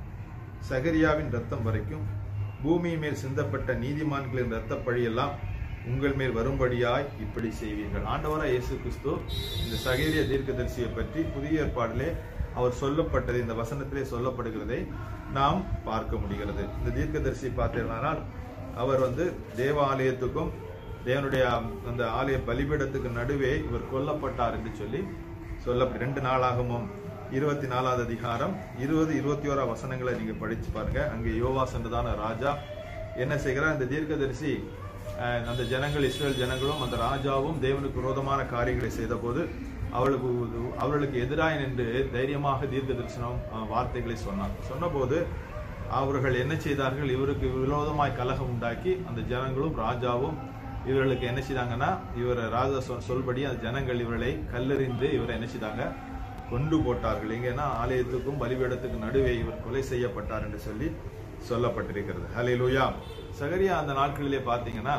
சகரியாவின் ரத்தம் வரைக்கும் பூமி மேல் சிந்தப்பட்ட நீதிமான்களின் ரத்த பழியெல்லாம் உங்கள் மேல் வரும்படியாய் இப்படி செய்வீர்கள். ஆண்டவராய் இயேசு கிறிஸ்து இந்த சகரியா தீர்க்கதரிசியை பற்றி புதிய ஏற்பாட்டிலே அவர் சொல்லப்பட்டது இந்த வசனத்திலே சொல்லப்படுகிறதை நாம் பார்க்க முடிகிறது. இந்த தீர்க்கதரிசி பார்த்தீர்களானால் அவர் வந்து தேவாலயத்துக்கும் தேவனுடைய அந்த ஆலய பலிபீடத்துக்கு நடுவே இவர் கொல்லப்பட்டார் என்று சொல்லி சொல்ல ரெண்டு நாளாகவும் இருபத்தி நாலாவது அதிகாரம் இருபது இருபத்தி ஓராம் வசனங்களை நீங்க படிச்சு பாருங்க. அங்கே யோவாஸ் என்றதான ராஜா என்ன செய்கிறார், இந்த தீர்க்கதரிசி அந்த ஜனங்கள் இஸ்ரேல் ஜனங்களும் அந்த ராஜாவும் தேவனுக்கு விரோதமான காரியங்களை செய்த போது அவளுக்கு அவர்களுக்கு எதிராக நின்று தைரியமாக தீர்க்க தரிசனம் வார்த்தைகளை சொன்னார். சொன்ன போது அவர்கள் என்ன செய்தார்கள், இவருக்கு விரோதமாய் கலகம் உண்டாக்கி அந்த ஜனங்களும் ராஜாவும் இவர்களுக்கு என்ன செய்தாங்கன்னா, இவர் ராஜா சொல்படி அந்த ஜனங்கள் இவர்களை கல்லெறிந்து இவரை என்ன செய்தாங்க, கொண்டு போட்டார்கள். எங்கன்னா ஆலயத்துக்கும் பலிபீடத்துக்கும் நடுவே இவர் கொலை செய்யப்பட்டார் என்று சொல்லி சொல்லப்பட்டிருக்கிறது. ஹல்லேலூயா. சகரியா அந்த நாட்களிலே பார்த்தீங்கன்னா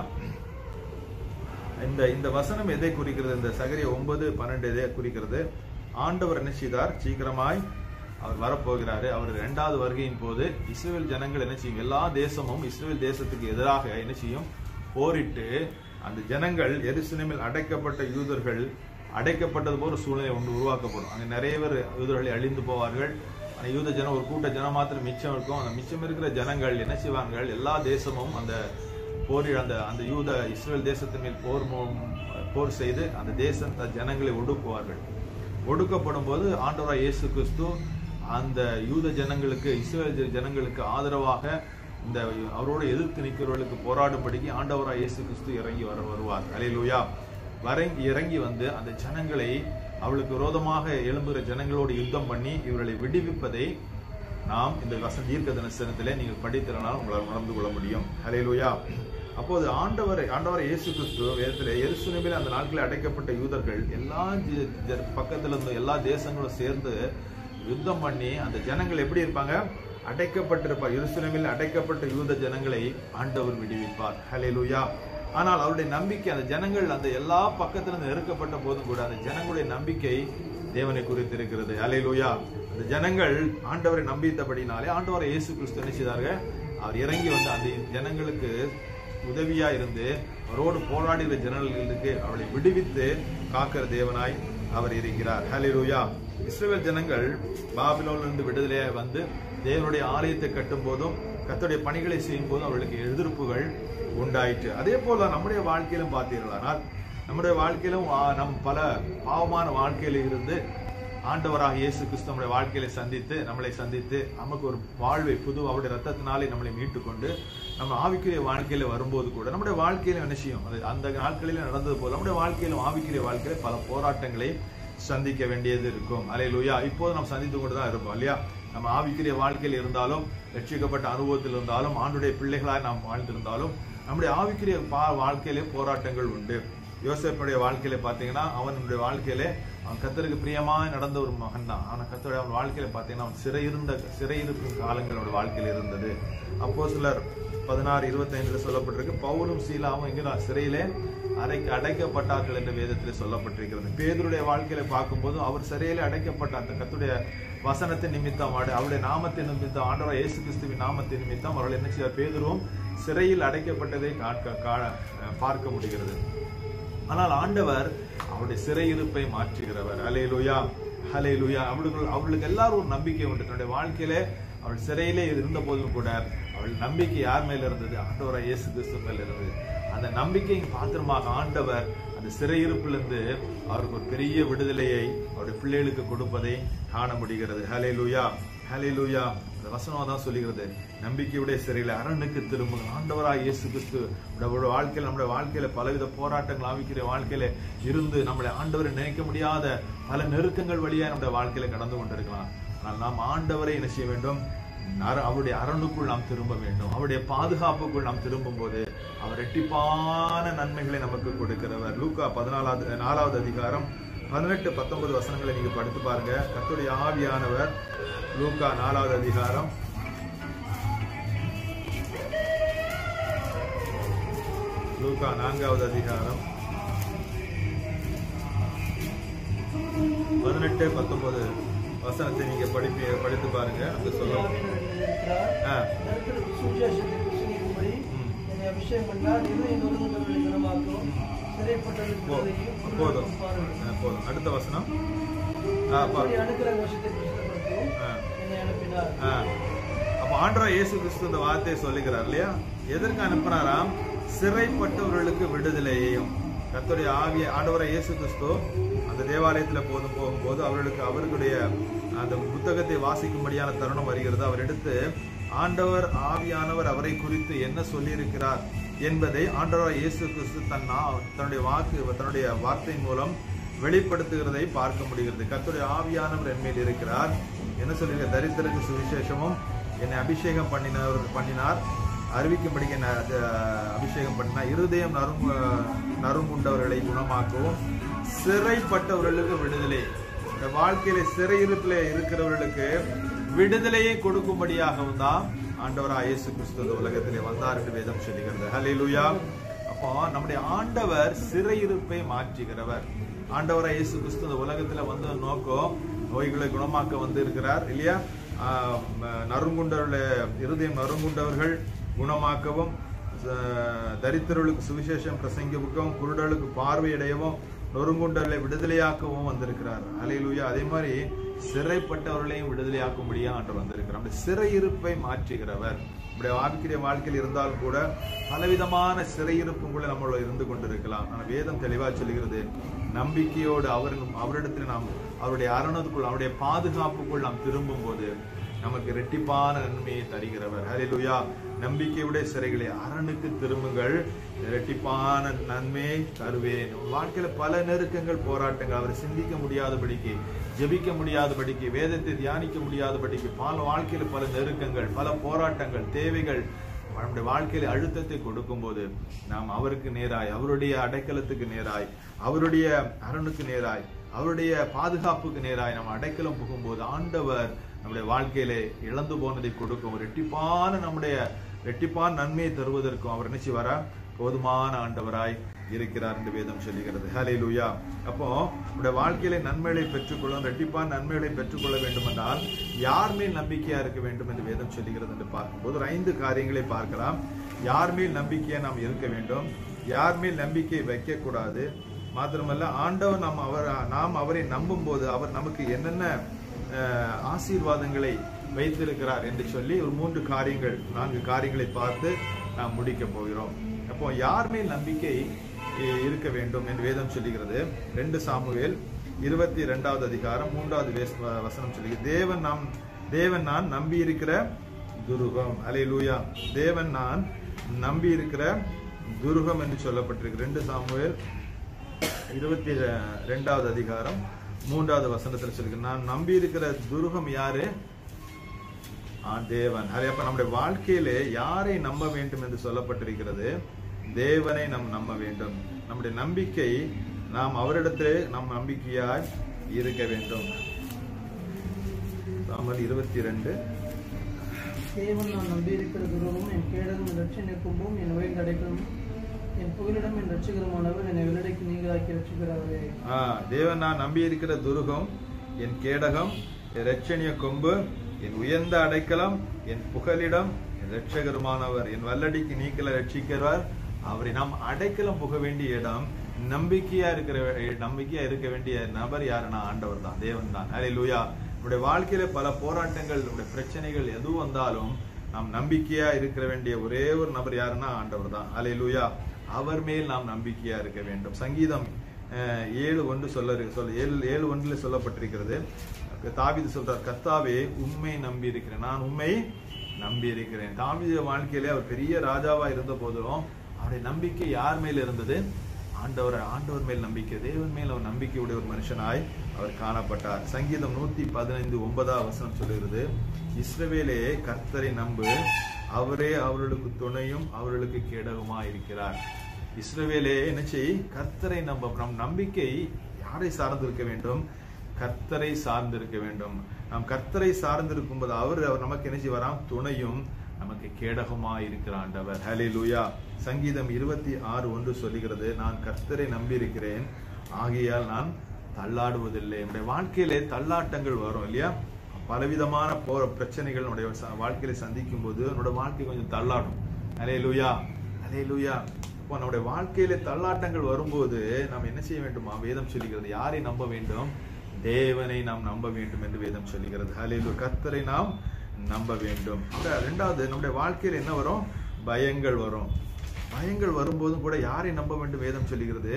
இந்த இந்த வசனம் எதை குறிக்கிறது, இந்த சகரியா ஒன்பது பன்னெண்டு எதை குறிக்கிறது, ஆண்டவர் என்ன செய்தார், சீக்கிரமாய் அவர் வரப்போகிறாரு. அவர் இரண்டாவது வருகையின் போது இஸ்ரேல் ஜனங்கள் என்ன செய்யும், எல்லா தேசமும் இஸ்ரேல் தேசத்துக்கு எதிராக என்ன செய்யும், போரிட்டு அந்த ஜனங்கள் எருசலேமில் அடைக்கப்பட்ட யூதர்கள் அடைக்கப்பட்டது போல ஒரு சூழ்நிலை ஒன்று உருவாக்கப்படும். அங்கே நிறைய பேர் யூதர்களை அழிந்து போவார்கள். அந்த யூத ஜனம் ஒரு கூட்ட ஜனம் மாத்திரம் மிச்சம் இருக்கும். அந்த மிச்சம் இருக்கிற ஜனங்கள் என்ன செய்வார்கள், எல்லா தேசமும் அந்த போரில் அந்த அந்த யூத இஸ்ரேல் தேசத்தின் மேல் போர் போர் செய்து அந்த தேச ஜனங்களை ஒடுக்குவார்கள். ஒடுக்கப்படும் போது ஆண்டவராய் இயேசு கிறிஸ்து அந்த யூத ஜனங்களுக்கு இஸ்ரேல் ஜனங்களுக்கு ஆதரவாக இந்த அவரோடு எதிர்த்து நிற்கிறவர்களுக்கு போராடும்படிக்கு ஆண்டவராய் இயேசு கிறிஸ்து இறங்கி வர வருவார். அல்லேலூயா. வரங்கி இறங்கி வந்து அந்த ஜனங்களை அவளுக்கு விரோதமாக எழும்புகிற ஜனங்களோடு யுத்தம் பண்ணி இவர்களை விடுவிப்பதை நாம் இந்த வசன தீர்க்க தரிசனத்திலே நீங்கள் படித்திருந்தால் உங்களால் உணர்ந்து கொள்ள முடியும். அல்லேலூயா. அப்போது ஆண்டவர் ஆண்டவர் இயேசு கிறிஸ்து வேதத்திலே எருசலேமில் அந்த நாட்களில் அடைக்கப்பட்ட யூதர்கள் எல்லா பக்கத்துல இருந்து எல்லா தேசங்களும் சேர்ந்து யுத்தம் பண்ணி அந்த ஜனங்கள் எப்படி இருப்பாங்க, அடைக்கப்பட்டிருப்பார். எருசலேமில் அடைக்கப்பட்ட யூத ஜனங்களை ஆண்டவர் விடுவிப்பார். ஹல்லேலூயா. ஆனால் அவருடைய நம்பிக்கை, அந்த ஜனங்கள் அந்த எல்லா பக்கத்திலிருந்து நெருக்கப்பட்ட போதும் கூட அந்த ஜனங்களுடைய நம்பிக்கை தேவனை குறித்து இருக்கிறது. அல்லேலூயா. அந்த ஜனங்கள் ஆண்டவரை நம்பித்தபடினாலே ஆண்டவரை இயேசு கிறிஸ்து என்ன செய்தார்கள்? அவர் இறங்கி வந்து அந்த ஜனங்களுக்கு உதவியா இருந்து அவரோடு போராடுகிற ஜனங்களுக்கு அவளை விடுவித்து காக்கிற தேவனாய் அவர் இருக்கிறார். ஹல்லேலூயா. இஸ்ரவேல் ஜனங்கள் பாபிலோனிலிருந்து விடுதலையாய் வந்து தேவனுடைய ஆலயத்தை கட்டும் போதும் கர்த்தருடைய பணிகளை செய்யும் போதும் அவர்களுக்கு எதிர்ப்புகள் உண்டாயிற்று. அதே போல நம்முடைய வாழ்க்கையிலும் பார்த்தீர்களானால் நம்முடைய வாழ்க்கையிலும் நம் பல பாவமான வாழ்க்கையில இருந்து ஆண்டவராக இயேசு கிறிஸ்து நம்முடைய வாழ்க்கையில சந்தித்து நம்மளை சந்தித்து நமக்கு ஒரு வாழ்வை புது அவருடைய ரத்தத்தினாலே நம்மளை மீட்டு கொண்டு நம்ம ஆவிக்குரிய வாழ்க்கையில வரும்போது கூட நம்முடைய வாழ்க்கையில என்ன செய்யும்? அது அந்த நாட்களில நடந்தது போல நம்முடைய வாழ்க்கையிலும் ஆவிக்குரிய வாழ்க்கையில பல போராட்டங்களை சந்திக்க வேண்டியது இருக்கும். அல்லேலூயா. இப்போது நாம் சந்தித்து கொண்டுதான் இருப்போம் இல்லையா? நம்ம ஆவிக்குரிய வாழ்க்கையில் இருந்தாலும் ரட்சிக்கப்பட்ட அனுபவத்தில் இருந்தாலும் ஆண்டுடைய பிள்ளைகளாய் நாம் வாழ்ந்திருந்தாலும் நம்முடைய ஆவிக்குரிய வாழ்க்கையிலே போராட்டங்கள் உண்டு. யோசேப்புடைய வாழ்க்கையில பாத்தீங்கன்னா அவனுடைய வாழ்க்கையில அவன் கர்த்தருக்கு பிரியமாய் நடந்த ஒரு மகன் தான். ஆனா கர்த்தருடைய அவன் வாழ்க்கையில பாத்தீங்கன்னா அவன் சிறை இருந்த சிறையிருக்கும் காலங்கள் அவனுடைய வாழ்க்கையில இருந்தது. அப்போஸ்தலர் பதினாறு இருபத்தி ஐந்துல சொல்லப்பட்டிருக்கு, பவுலும் சீலாவும் எங்க சிறையிலே அடைக்க அடைக்கப்பட்டார்கள் என்ற வேதத்திலே சொல்லப்பட்டிருக்கிறது. பேதுருடைய வாழ்க்கையில பார்க்கும்போது அவர் சிறையிலே அடைக்கப்பட்ட அந்த கர்த்தருடைய வசனத்தின் நிமித்தம் அவருடைய நாமத்தின் நிமித்தம் ஆண்டவர் இயேசு கிறிஸ்துவின் நாமத்தின் நிமித்தம் அவர்கள் என்ன செய்வார்? பேதுருவும் சிறையில் அடைக்கப்பட்டதை பார்க்க முடிகிறது. ஆனால் ஆண்டவர் அவருடைய சிறையிருப்பை மாற்றுகிறவர். ஹல்லேலூயா, ஹல்லேலூயா. அவர்கள் அவர்களுக்கு எல்லாரும் ஒரு நம்பிக்கை உண்டு. தன்னுடைய வாழ்க்கையிலே அவள் சிறையிலே இருந்த போதும் கூட அவள் நம்பிக்கை யார் மேல இருந்தது? ஆண்டவராய் இயேசு கிறிஸ்து மேல இருந்தது. அந்த நம்பிக்கையின் பாத்திரமாக ஆண்டவர் அந்த சிறையிருப்பிலிருந்து அவருக்கு ஒரு பெரிய விடுதலையை அவருடைய பிள்ளைகளுக்கு கொடுப்பதை காண முடிகிறது. ஹல்லேலூயா, ஹல்லேலூயா. அந்த வசனம் தான் சொல்லுகிறது, நம்பிக்கையுடைய சிறையில அரணுக்கு திரும்பும். ஆண்டவராய் இயேசு கிறிஸ்து நம்முடைய வாழ்க்கையில நம்முடைய வாழ்க்கையில பலவித போராட்டங்கள் ஆவிக்கிற வாழ்க்கையில இருந்து நம்மளை ஆண்டவரை நினைக்க முடியாத பல நெருக்கங்கள் வழியா நம்முடைய வாழ்க்கையில கடந்து கொண்டிருக்கலாம். ஆனால் நாம் ஆண்டவரை என்ன செய்ய வேண்டும்? அவருடைய அரணுக்குள் நாம் திரும்ப வேண்டும். அவருடைய பாதுகாப்புக்குள் நாம் திரும்பும் போது அவர் இரட்டிப்பான நன்மைகளை நமக்கு கொடுக்கிறவர். லூக்கா பதினாலாவது நாலாவது அதிகாரம் பதினெட்டு பத்தொன்பது வசனங்களை நீங்க படித்து பாருங்க. கர்த்தருடைய ஆவியானவர் லூக்கா நாலாவது அதிகாரம் லூக்கா நான்காவது அதிகாரம் பதினெட்டு பத்தொன்பது வசனத்தை நீங்க படிப்பி படித்து பாருங்க. அங்க சொல்லுவோம் போதும் போதும். அடுத்த வசனம் அப்ப ஆண்டவராய் இயேசு கிறிஸ்து இந்த வார்த்தையை சொல்லுகிறார் இல்லையா? எதற்கு அனுப்புறாராம்? சிறைப்பட்டவர்களுக்கு விடுதலையையும். கர்த்தருடைய ஆவிய ஆண்டவராய் இயேசு கிறிஸ்து அந்த தேவாலயத்துல போதும் போகும்போது அவர்களுக்கு அவர்களுடைய அந்த புத்தகத்தை வாசிக்கும்படியான தருணம் வருகிறது. அவர் எடுத்து ஆண்டவர் ஆவியானவர் அவரை குறித்து என்ன சொல்லி இருக்கிறார் என்பதை ஆண்டவராய் இயேசு கிறிஸ்து தன் தன்னுடைய வாக்கு தன்னுடைய வார்த்தை மூலம் வெளிப்படுத்துகிறதை பார்க்க முடிகிறது. கர்த்தருடைய ஆவியானவர் என் மேல் இருக்கிறார். என்ன சொல்லியிருக்க? தரித்திரருக்கு சுவிசேஷமும் என்னை அபிஷேகம் பண்ணினார் பண்ணினார் அறிவிக்கும்படி என்ன அபிஷேகம் பண்ணினார். இருதயம் நறும் நறுங்குண்டவர்களை குணமாக்கவும் சிறைப்பட்டவர்களுக்கு விடுதலை. வாழ்க்கையில சிறையிருப்பில இருக்கிறவர்களுக்கு விடுதலையை கொடுக்கும்படியாகவும் தான் ஆண்டவராய் இயேசு கிறிஸ்து உலகத்திலே வந்தார் என்று வேதம் சொல்லுகிறது. ஹல்லேலூயா. அப்போ நம்முடைய ஆண்டவர் சிறையிருப்பை மாற்றுகிறவர். ஆண்டவராய் இயேசு கிறிஸ்து இந்த உலகத்துல வந்து நோக்கம் நோய்களை குணமாக்க வந்து இருக்கிறார் இல்லையா? நறுங்குண்டவர்கள இருதயம் நறுங்குண்டவர்கள் குணமாக்கவும், தரித்திரர்களுக்கு சுவிசேஷம் பிரசங்கிக்கவும், குருடர்களுக்கு பார்வையடையவும், நொறுங்குண்டவர்களை விடுதலையாக்கவும் வந்திருக்கிறார். ஹல்லேலூயா. அதே மாதிரி சிறைப்பட்டவர்களையும் விடுதலையாக்கும்படியா ஆண்டவர் வந்திருக்கிறார். நம்முடைய சிறையிருப்பை மாற்றுகிறவர். நம்முடைய ஆவிக்குரிய வாழ்க்கையில் இருந்தாலும் கூட பலவிதமான சிறையிருப்புகளை நம்மளோட இருந்து கொண்டிருக்கலாம். ஆனால் வேதம் தெளிவா சொல்லுகிறது, நம்பிக்கையோடு அவர் அவரிடத்தில் நாம் அவருடைய அரணத்துக்குள் அவருடைய பாதுகாப்புக்குள் நாம் திரும்பும் போது நமக்கு இரட்டிப்பான நன்மையை தருகிறவர். ஹல்லேலூயா. நம்பிக்கையுடைய சிறைகளை அரணுக்கு திரும்புங்கள், இரட்டிப்பான நன்மையை தருவேன். வாழ்க்கையில பல நெருக்கங்கள் போராட்டங்கள், அவரை சிந்திக்க முடியாதபடிக்கு, ஜெபிக்க முடியாதபடிக்கு, வேதத்தை தியானிக்க முடியாதபடிக்கு பல வாழ்க்கையில பல நெருக்கங்கள், பல போராட்டங்கள், தேவைகள் நம்முடைய வாழ்க்கையில அழுத்தத்தை கொடுக்கும் போது நாம் அவருக்கு நேராய், அவருடைய அடைக்கலத்துக்கு நேராய், அவருடைய அரணுக்கு நேராய், அவருடைய பாதுகாப்புக்கு நேராய் நம்ம அடைக்கலம் புகும்போது ஆண்டவர் நம்முடைய வாழ்க்கையில இழந்து போனதை கொடுக்கும். ரெட்டிப்பான நம்முடைய ரெட்டிப்பான நன்மையை தருவதற்கும் அவர் நினைச்சு வர போதுமான ஆண்டவராய் இருக்கிறார் என்று வேதம் சொல்லுகிறது. ஹல்லேலூயா. அப்போ நம்முடைய வாழ்க்கையில நன்மைகளை பெற்றுக்கொள்ளும், ரெட்டிப்பான நன்மைகளை பெற்றுக்கொள்ள வேண்டும் என்றால் யார் மேல் நம்பிக்கையா இருக்க வேண்டும் என்று வேதம் சொல்லுகிறது என்று பார்க்கும்போது ஒரு ஐந்து காரியங்களை பார்க்கலாம். யார் மேல் நம்பிக்கையா நாம் இருக்க வேண்டும், யார் மேல் நம்பிக்கை வைக்க கூடாது, மாத்திரமல்ல ஆண்டவர் நாம் அவர் நாம் அவரை நம்பும் போது அவர் நமக்கு என்னென்ன ஆசீர்வாதங்களை வைத்திருக்கிறார் என்று சொல்லி ஒரு மூன்று காரியங்கள் நான்கு காரியங்களை பார்த்து நாம் முடிக்க போகிறோம். அப்போ யார் மேல் நம்பிக்கை இருக்க வேண்டும் என்று வேதம் சொல்லுகிறது. ரெண்டு சாமுவேல் இருபத்தி இரண்டாவது அதிகாரம் மூன்றாவது வசனம் சொல்லுகிறது, தேவன் நாம் தேவன் நான் நம்பி இருக்கிற துருகம். அல்லேலூயா. தேவன் நான் நம்பி இருக்கிற துருகம் என்று சொல்லப்பட்டிருக்கு. ரெண்டு சாமுவேல் இருபத்தி ரெண்டாவது அதிகாரம் மூன்றாவது வசனத்தில் சொல்லுங்க, நான் நம்பி இருக்கிற துருகம் யாரு? தேவன். அப்ப நம்முடைய வாழ்க்கையிலே யாரை நம்ப வேண்டும் என்று சொல்லப்பட்டிருக்கிறது? தேவனை நாம் நம்ப வேண்டும். நம்முடைய நம்பிக்கை நாம் அவரிடத்திலே நம் நம்பிக்கையாய் இருக்க வேண்டும். சாமுவேல் இருபத்தி ரெண்டு தேவன் நான் நம்பி இருக்கிற துருகமும் என் கேடகம் என் ரட்சணை கொம்பும் என் உயர்ந்த அடைக்கலும் என் புகலிடம் என் ரட்சகரமானவர் என்னை விலடைக்கு நீங்களாக்கி ரட்சிக்கிறாரே. ஆஹ் தேவன் நான் நம்பி இருக்கிற துருகம், என் கேடகம், என் ரட்சணிய கொம்பு, என் உயர்ந்த அடைக்கலம், என் புகலிடம், என் ரட்சகருமானவர், என் வல்லடிக்கு நீக்கல ரட்சிக்கிறவர். அவரை நாம் அடைக்கலம் புக வேண்டிய இடம், நம்பிக்கையா இருக்கிற நம்பிக்கையா இருக்க வேண்டிய நபர் யாருன்னா ஆண்டவர் தான், தேவன் தான். ஹல்லேலூயா. நம்முடைய வாழ்க்கையில பல போராட்டங்கள், நம்முடைய பிரச்சனைகள் எது வந்தாலும் நாம் நம்பிக்கையா இருக்க வேண்டிய ஒரே ஒரு நபர் யாருன்னா ஆண்டவர் தான். ஹல்லேலூயா. அவர் மேல் நாம் நம்பிக்கையா இருக்க வேண்டும். சங்கீதம் ஏழு ஒன்று சொல்ல சொல்ல ஏழு ஏழு ஒன்றுல சொல்லப்பட்டிருக்கிறது. தாவீது சொல்றார், கர்த்தாவே உம்மை நம்பி இருக்கிறேன், நான் உம்மை நம்பி இருக்கிறேன். தாவீது வாழ்க்கையிலே அவர் பெரிய ராஜாவா இருந்த போதிலும் அவருடைய நம்பிக்கை யார் மேல் இருந்தது? ஆண்டவர் ஆண்டவர் மேல் நம்பிக்கை, தேவன் மேல் அவர் நம்பிக்கையுடைய ஒரு மனுஷனாய் அவர் காணப்பட்டார். சங்கீதம் நூத்தி பதினைந்து ஒன்பதாம் வசனம் சொல்லுகிறது, இஸ்ரவேலே கர்த்தரை நம்பு, அவரே அவர்களுக்கு துணையும் அவர்களுக்கு கேடகமா இருக்கிறார். இஸ்ரவேலே என்ன செய்? கர்த்தரை நம்ப. நம் நம்பிக்கை யாரை சார்ந்திருக்க வேண்டும்? கர்த்தரை சார்ந்திருக்க வேண்டும். நாம் கர்த்தரை சார்ந்திருக்கும் போது அவர் அவர் நமக்கு என்ன செய்வாராம்? துணையும் நமக்கு கேடகமா இருக்கிற ஆண்டவர். ஹல்லேலூயா. சங்கீதம் இருபத்தி ஆறு ஒன்று சொல்லுகிறது, நான் கர்த்தரை நம்பி இருக்கிறேன், ஆகையால் நான் தள்ளாடுவதில்லை. நம்முடைய வாழ்க்கையிலே தள்ளாட்டங்கள் வரும் இல்லையா? பலவிதமான போற பிரச்சனைகள் நம்முடைய வாழ்க்கையில சந்திக்கும் போது நம்முடைய வாழ்க்கை கொஞ்சம் தள்ளாடும். ஹல்லேலூயா, ஹல்லேலூயா. இப்போ நம்முடைய வாழ்க்கையில தள்ளாட்டங்கள் வரும்போது நாம் என்ன செய்ய வேண்டுமா? வேதம் சொல்லுகிறது, யாரை நம்ப வேண்டும்? தேவனை நாம் நம்ப வேண்டும் என்று வேதம் சொல்லுகிறது. ஹல்லேலூயா. கர்த்தரை நாம் நம்ப வேண்டும். ரெண்டாவது, நம்முடைய வாழ்க்கையில என்ன வரும்? பயங்கள் வரும். பயங்கள் வரும்போதும் கூட யாரை நம்ப வேண்டும்? வேதம் சொல்லுகிறது,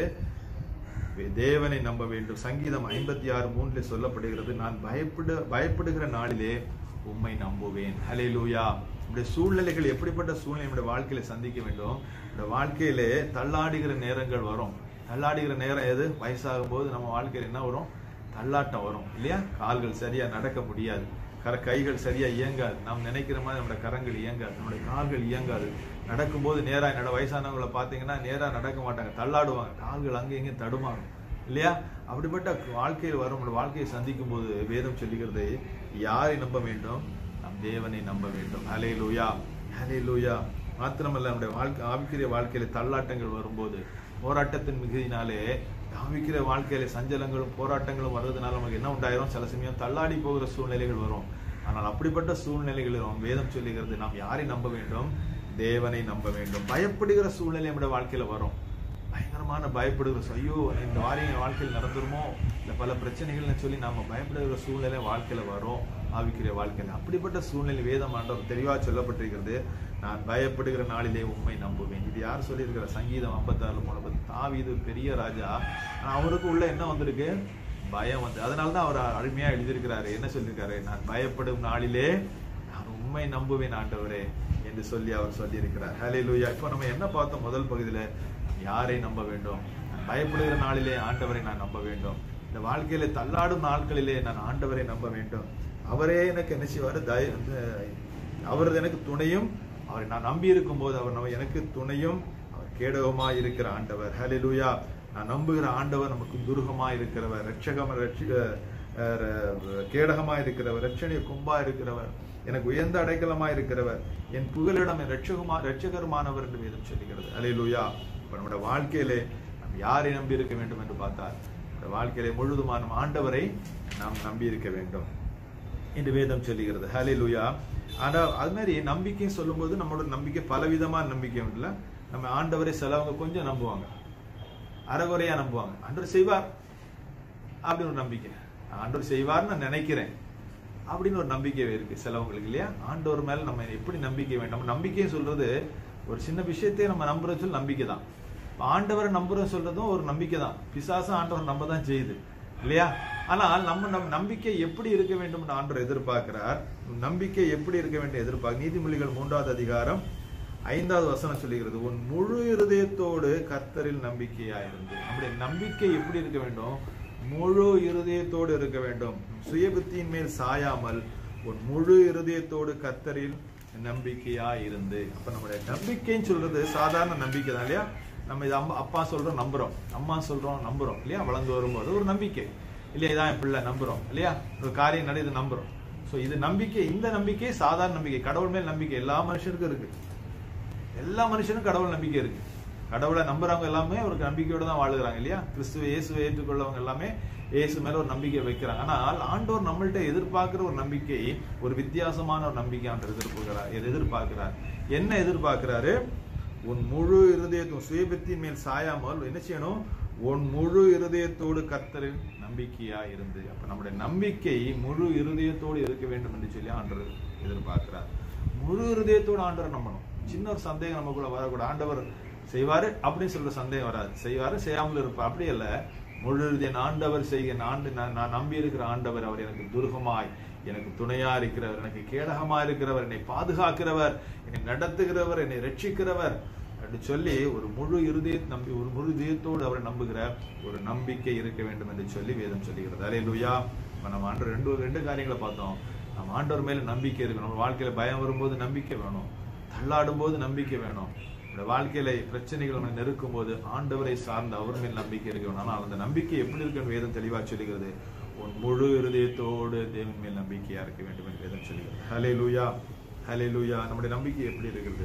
தேவனை நம்ப வேண்டும். சங்கீதம் ஐம்பத்தி ஆறு மூன்றில் சொல்லப்படுகிறது, நான் பயப்படு பயப்படுகிற நாளிலே உம்மை நம்புவேன். ஹல்லேலூயா. நம்முடைய சூழ்நிலைகள் எப்படிப்பட்ட சூழ்நிலை நம்முடைய வாழ்க்கையில சந்திக்க வேண்டும்? இந்த வாழ்க்கையிலே தள்ளாடுகிற நேரங்கள் வரும். தள்ளாடுகிற நேரம் எது? வயசாகும் போது நம்ம வாழ்க்கையில என்ன வரும்? தள்ளாட்டம் வரும் இல்லையா? கால்கள் சரியா நடக்க முடியாது, கர கைகள் சரியா இயங்காது, நாம் நினைக்கிற மாதிரி நம்முடைய கரங்கள் இயங்காது, நம்முடைய கால்கள் இயங்காது. நடக்கும்போது நேரா நட வயசானவங்களை பார்த்தீங்கன்னா நேரா நடக்க மாட்டாங்க, தள்ளாடுவாங்க, கால்கள் அங்கே இங்கே தடுமாறும் இல்லையா? அப்படிப்பட்ட வாழ்க்கையில் வரும். நம்முடைய வாழ்க்கையை சந்திக்கும் போது வேதம் சொல்லுகிறது, யாரை நம்ப வேண்டும்? நம் தேவனை நம்ப வேண்டும். ஹல்லேலூயா, ஹல்லேலூயா. மாத்திரமல்ல, நம்முடைய வாழ்க்கை ஆவிக்குரிய வாழ்க்கையில தள்ளாட்டங்கள் வரும்போது, போராட்டத்தின் மிகுதினாலே ஆவிக்குரிய வாழ்க்கையில சஞ்சலங்களும் போராட்டங்களும் வர்றதுனால நமக்கு என்ன உண்டாயிரும்? சில சமயம் தள்ளாடி போகிற சூழ்நிலைகள் வரும். ஆனால் அப்படிப்பட்ட சூழ்நிலைகளிலும் வேதம் சொல்லுகிறது, நாம் யாரை நம்ப வேண்டும்? தேவனை நம்ப வேண்டும். பயப்படுகிற சூழ்நிலை நம்முடைய வாழ்க்கையில வரும். பயங்கரமான பயப்படுகிற, ஐயோ இந்த வாரியம் வாழ்க்கையில் நடந்துருமோ, இல்லை பல பிரச்சனைகள்னு சொல்லி நாம பயப்படுகிற சூழ்நிலை வாழ்க்கையில வரும் ஆவிக்குரிய வாழ்க்கையில. அப்படிப்பட்ட சூழ்நிலை வேதம் ஆண்டவர் தெளிவா சொல்லப்பட்டிருக்கிறது, நான் பயப்படுகிற நாளிலே உண்மை நம்புவேன். இது யார் சொல்லியிருக்கிற? சங்கீதம் ஐம்பத்தி ஆறு மூணு. தாவீது பெரிய ராஜா, ஆனா அவருக்கு உள்ள என்ன வந்திருக்கு? பயம் வந்து. அதனாலதான் அவர் அருமையா எழுதியிருக்கிறாரு. என்ன சொல்லியிருக்காரு? நான் பயப்படும் நாளிலே நான் உண்மை நம்புவேன் ஆண்டவரே என்று சொல்லி அவர் சொல்லி இருக்கிறார். ஹல்லேலூயா. இப்போ நம்ம என்ன பார்த்தோம்? முதல் பகுதியில யாரை நம்ப வேண்டும்? பயப்படுகிற நாளிலே ஆண்டவரை நான் நம்ப வேண்டும். இந்த வாழ்க்கையில தள்ளாடும் நாட்களிலே நான் ஆண்டவரை நம்ப வேண்டும். அவரே எனக்கு என்ன செய்வாரு? தய அவரது எனக்கு துணையும், அவரை நான் நம்பி இருக்கும் போது அவர் நம்ம எனக்கு துணையும், அவர் கேடகமா இருக்கிற ஆண்டவர். ஹல்லேலூயா. நான் நம்புகிற ஆண்டவர் நமக்கு துருகமா இருக்கிறவர், ரட்சகம் கேடகமா இருக்கிறவர், ரட்சணிய கொம்பா இருக்கிறவர், எனக்கு உயர்ந்த அடைக்கலமா இருக்கிறவர், என் புகலிடம் என் ரட்சகமா ரட்சகருமானவர் என்று வேதம் சொல்லுகிறது. ஹல்லேலூயா. இப்ப நம்முடைய வாழ்க்கையிலே யாரை நம்பி இருக்க வேண்டும் என்று பார்த்தால் வாழ்க்கையில முழுதுமான ஆண்டவரை நாம் நம்பி இருக்க வேண்டும் என்று வேதம் சொல்லுகிறது. ஹல்லேலூயா. ஆனா அது மாதிரி நம்பிக்கை சொல்லும் போது நம்மளோட நம்பிக்கை பலவிதமான நம்பிக்கை இல்ல. நம்ம ஆண்டவரை சிலவங்க கொஞ்சம் நம்புவாங்க, அறகுறையா நம்புவாங்க. ஆண்டவர் செய்வார் அப்படின்னு ஒரு நம்பிக்கை, ஆண்டவர் செய்வார்னு நான் நினைக்கிறேன் அப்படின்னு ஒரு நம்பிக்கை இருக்கு சிலவங்களுக்கு இல்லையா. ஆண்டவர் மேல நம்ம எப்படி நம்பிக்கை வேண்டும்? நம்பிக்கை சொல்றது ஒரு சின்ன விஷயத்தையே நம்ம நம்புற சொல்லி நம்பிக்கை தான். ஆண்டவரை நம்புற சொல்றதும் ஒரு நம்பிக்கை தான். பிசாசும் ஆண்டவர் நம்ப தான் செய்யுது இல்லையா. ஆனால் நம்ம நம் நம்பிக்கை எப்படி இருக்க வேண்டும் ஆண்டவர் எதிர்பார்க்கிறார். நம்பிக்கை எப்படி இருக்க வேண்டும் எதிர்பார்க்க நீதிமொழிகள் மூன்றாவது அதிகாரம் ஐந்தாவது வசனம் சொல்லுகிறது, உன் முழு இருதயத்தோடு கர்த்தரில் நம்பிக்கையாயிருந்து. நம்முடைய நம்பிக்கை எப்படி இருக்க வேண்டும்? முழு இருதயத்தோடு இருக்க வேண்டும். சுயபுத்தியின் மேல் சாயாமல் உன் முழு இருதயத்தோடு கர்த்தரில் நம்பிக்கையா இருந்து. அப்ப நம்முடைய நம்பிக்கைன்னு சொல்றது சாதாரண நம்பிக்கை தான் இல்லையா. நம்ம இது அம்மா அப்பா சொல்றோம் நம்புறோம், அம்மா சொல்றோம் நம்புறோம் இல்லையா. வளர்ந்து வரும்போது ஒரு நம்பிக்கை இல்லையா, இதான் என் பிள்ளை நம்புறோம் இல்லையா. ஒரு காரியம் நடக்குது நம்புறோம். சோ இது நம்பிக்கை. இந்த நம்பிக்கை சாதாரண நம்பிக்கை. கடவுள் மேல் நம்பிக்கை எல்லா மனுஷனுக்கும் இருக்கு. எல்லா மனுஷனுக்கும் கடவுள் நம்பிக்கை இருக்கு. கடவுளை நம்புறவங்க எல்லாமே ஒரு நம்பிக்கையோட தான் வாழுகிறாங்க இல்லையா. கிறிஸ்துவ இயேசுவை ஏற்றுக்கொள்ளவங்க எல்லாமே இயேசு மேல ஒரு நம்பிக்கை வைக்கிறாங்க. ஆனால் ஆண்டவர் நம்மள்ட்ட எதிர்பார்க்கிற ஒரு நம்பிக்கை ஒரு வித்தியாசமான ஒரு நம்பிக்கை ஆண்டவர் எதிர்பார்க்கிறார். எதிர்பார்க்கிறார் என்ன எதிர்பார்க்கிறாரு? உன் முழு இருதயத்தும் சுயபத்தின் மேல் சாயாமல் என்ன செய்யணும்? உன் முழு இருதயத்தோடு கர்த்தரில் நம்பிக்கையா இருந்து. அப்ப நம்முடைய நம்பிக்கை முழு இருதயத்தோடு இருக்க வேண்டும் என்று சொல்லி ஆண்டவர் எதிர்பார்க்கிறார். முழு இருதயத்தோடு ஆண்டவர் நம்பணும். சின்ன ஒரு சந்தேகம் நமக்குள்ள வரக்கூடாது. ஆண்டவர் செய்வாரு அப்படின்னு சொல்ற சந்தேகம் வராது. செய்வாரு செய்யாமல் இருப்பார் அப்படி இல்ல. முழு ஆண்டவர் செய்ய ஆண்டு நான் நம்பி இருக்கிற ஆண்டவர், அவர் எனக்கு துருகமாய் எனக்கு துணையா இருக்கிறவர், எனக்கு கேடகமா இருக்கிறவர், என்னை பாதுகாக்கிறவர், என்னை நடத்துகிறவர், என்னை ரட்சிக்கிறவர் என்று சொல்லி ஒரு முழு இருதய நம்பி ஒரு முழு இதயத்தோடு அவரை நம்புகிற ஒரு நம்பிக்கை இருக்க வேண்டும் என்று சொல்லி வேதம் சொல்லுகிறது. அல்லேலூயா. நம்ம ஆண்டவர் ரெண்டு ரெண்டு காரியங்களை பார்த்தோம். நம்ம ஆண்டவர் மேல நம்பிக்கை இருக்கணும். நம்ம வாழ்க்கையில பயம் வரும்போது நம்பிக்கை வேணும், தள்ளாடும் போது நம்பிக்கை வேணும். வாழ்க்கையில பிரச்சனைகள் நம்ம நெருக்கும் போது ஆண்டவரை சார்ந்த அவர் மேல் நம்பிக்கை இருக்கணும். ஆனால் அந்த நம்பிக்கை எப்படி இருக்குன்னு வேதம் தெளிவா சொல்லுகிறது. உன் முழு இருதயத்தோடு தேவன் மேல் நம்பிக்கையா இருக்க வேண்டும் என்று வேதம் சொல்லுகிறது. ஹல்லேலூயா, ஹல்லேலூயா. நம்முடைய நம்பிக்கை எப்படி இருக்கிறது?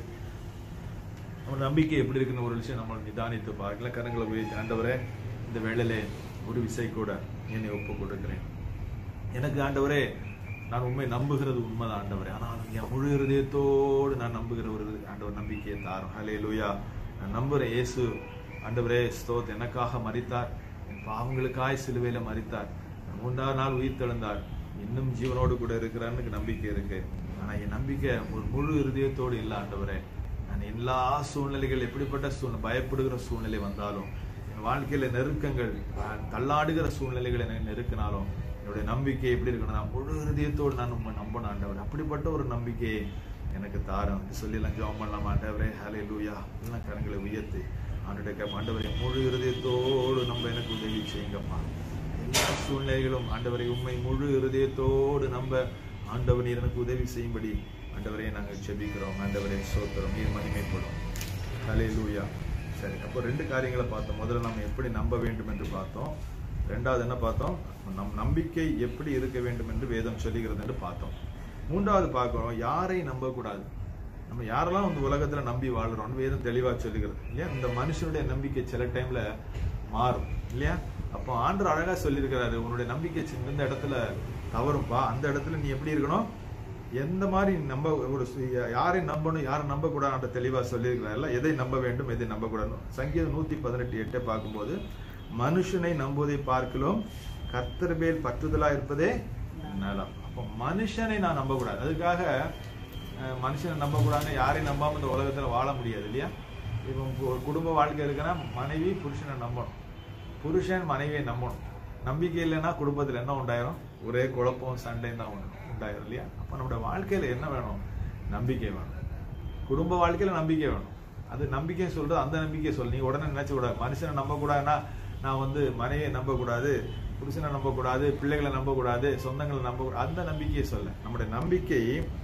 நம்ம நம்பிக்கை எப்படி இருக்குன்னு ஒரு விஷயம் நம்ம நிதானித்து பார்க்கல. கரங்களை உயர்த்தி, ஆண்டவரே இந்த வேளையிலே ஒரு விசை கூட என்னை ஒப்பு கொடுக்கிறேன். எனக்கு ஆண்டவரே நான் உண்மை நம்புகிறது உண்மைதான் ஆண்டவரே, ஆனால் என் முழு இருதயத்தோடு நான் நம்புகிற ஒரு ஆண்டவர் நம்பிக்கையை தாரும். ஹல்லேலூயா. நான் நம்புறேன் இயேசு ஆண்டவரே ஸ்தோத் எனக்காக மரித்தார், என் பாவங்களுக்காய் சிலுவையில மரித்தார், மூன்றாவது நாள் உயிர் தெழுந்தார், இன்னும் ஜீவனோடு கூட இருக்கிறான்னு நம்பிக்கை இருக்கு. ஆனா என் நம்பிக்கை ஒரு முழு இருதயத்தோடு இல்லை ஆண்டவரே. நான் எல்லா சூழ்நிலைகள் எப்படிப்பட்ட சூழ்நிலை பயப்படுகிற சூழ்நிலை வந்தாலும், என் வாழ்க்கையில நெருக்கங்கள் தள்ளாடுகிற சூழ்நிலைகள் எனக்கு நெருக்கினாலும் என்னுடைய நம்பிக்கை எப்படி இருக்கணும்? நான் முழு ஹிருதயத்தோடு நான் உண்மை நம்பணும் ஆண்டவர். அப்படிப்பட்ட ஒரு நம்பிக்கையை எனக்கு தாரும் சொல்லி எல்லாம் ஜெபம் பண்ணலாம். ஆண்டவரே ஹல்லேலூயா. எல்லாம் கரங்களை உயர்த்தி ஆண்டவரே ஆண்டவரை முழு ஹிருதயத்தோடு நம்ம எனக்கு உதவி செய்யுங்கப்பா. எல்லா சூழ்நிலைகளும் ஆண்டவரை உண்மை முழு ஹிருதயத்தோடு நம்ப ஆண்டவர் நீர் எனக்கு உதவி செய்யும்படி ஆண்டவரே நாங்கள் ஜெபிக்கிறோம். ஆண்டவரே ஸ்தோத்திரம், நீர் மகிமைப்படும். ஹல்லேலூயா. சரி, அப்போ ரெண்டு காரியங்களை பார்த்தோம். முதல்ல நம்ம எப்படி நம்ப வேண்டும் என்று பார்த்தோம். ரெண்டாவது என்ன பார்த்தோம்? நம் நம்பிக்கை எப்படி இருக்க வேண்டும் என்று வேதம் சொல்லுகிறது என்று பார்த்தோம். மூன்றாவது பார்க்கிறோம், யாரை நம்பக்கூடாது. நம்ம யாரெல்லாம் இந்த உலகத்துல நம்பி வாழ்றோம் வேதம் தெளிவா சொல்லுகிறது இல்லையா. இந்த மனுஷனுடைய நம்பிக்கை சில டைம்ல மாறும் இல்லையா. அப்போ ஆண்டவர் அழகா சொல்லியிருக்கிறாரு, உன்னுடைய நம்பிக்கை இந்த இடத்துல தவறும்பா, அந்த இடத்துல நீ எப்படி இருக்கணும், எந்த மாதிரி நம்ப ஒரு யாரை நம்பணும் யாரை நம்ப கூடாது தெளிவா சொல்லியிருக்கிறாரு. எதை நம்ப வேண்டும் எதை நம்ப கூடாது. சங்கீதம் நூத்தி பதினெட்டு எட்டை பார்க்கும்போது, மனுஷனை நம்புவதை பார்க்கலாம் கர்த்தர் மேல் பற்றுதலா இருப்பதே நலம். அப்போ மனுஷனை நான் நம்ப கூடாது. அதுக்காக மனுஷனை நம்ப கூடாதுன்னு யாரையும் நம்பாம இந்த உலகத்துல வாழ முடியாது இல்லையா. இப்போ ஒரு குடும்ப வாழ்க்கை இருக்குன்னா மனைவி புருஷனை நம்பணும், புருஷன் மனைவியை நம்பணும். நம்பிக்கை இல்லைன்னா குடும்பத்துல என்ன உண்டாயிரும்? ஒரே குழப்பம் சண்டையும் தான் உண்டாயிரும் இல்லையா. அப்ப நம்முடைய வாழ்க்கையில என்ன வேணும்? நம்பிக்கை வேணும். குடும்ப வாழ்க்கையில நம்பிக்கை வேணும். அது நம்பிக்கை சொல்றது அந்த நம்பிக்கை சொல்ல. நீ உடனே நினைச்ச கூடாது மனுஷனை நம்ப கூடாதுன்னா நான் வந்து மனைவியை நம்ப கூடாது, புருஷனை நம்ப கூடாது, பிள்ளைகளை நம்ப கூடாது, சொந்தங்களை நம்ப கூடாது, அந்த நம்பிக்கையை சொல்ல. நம்முடைய நம்பிக்கை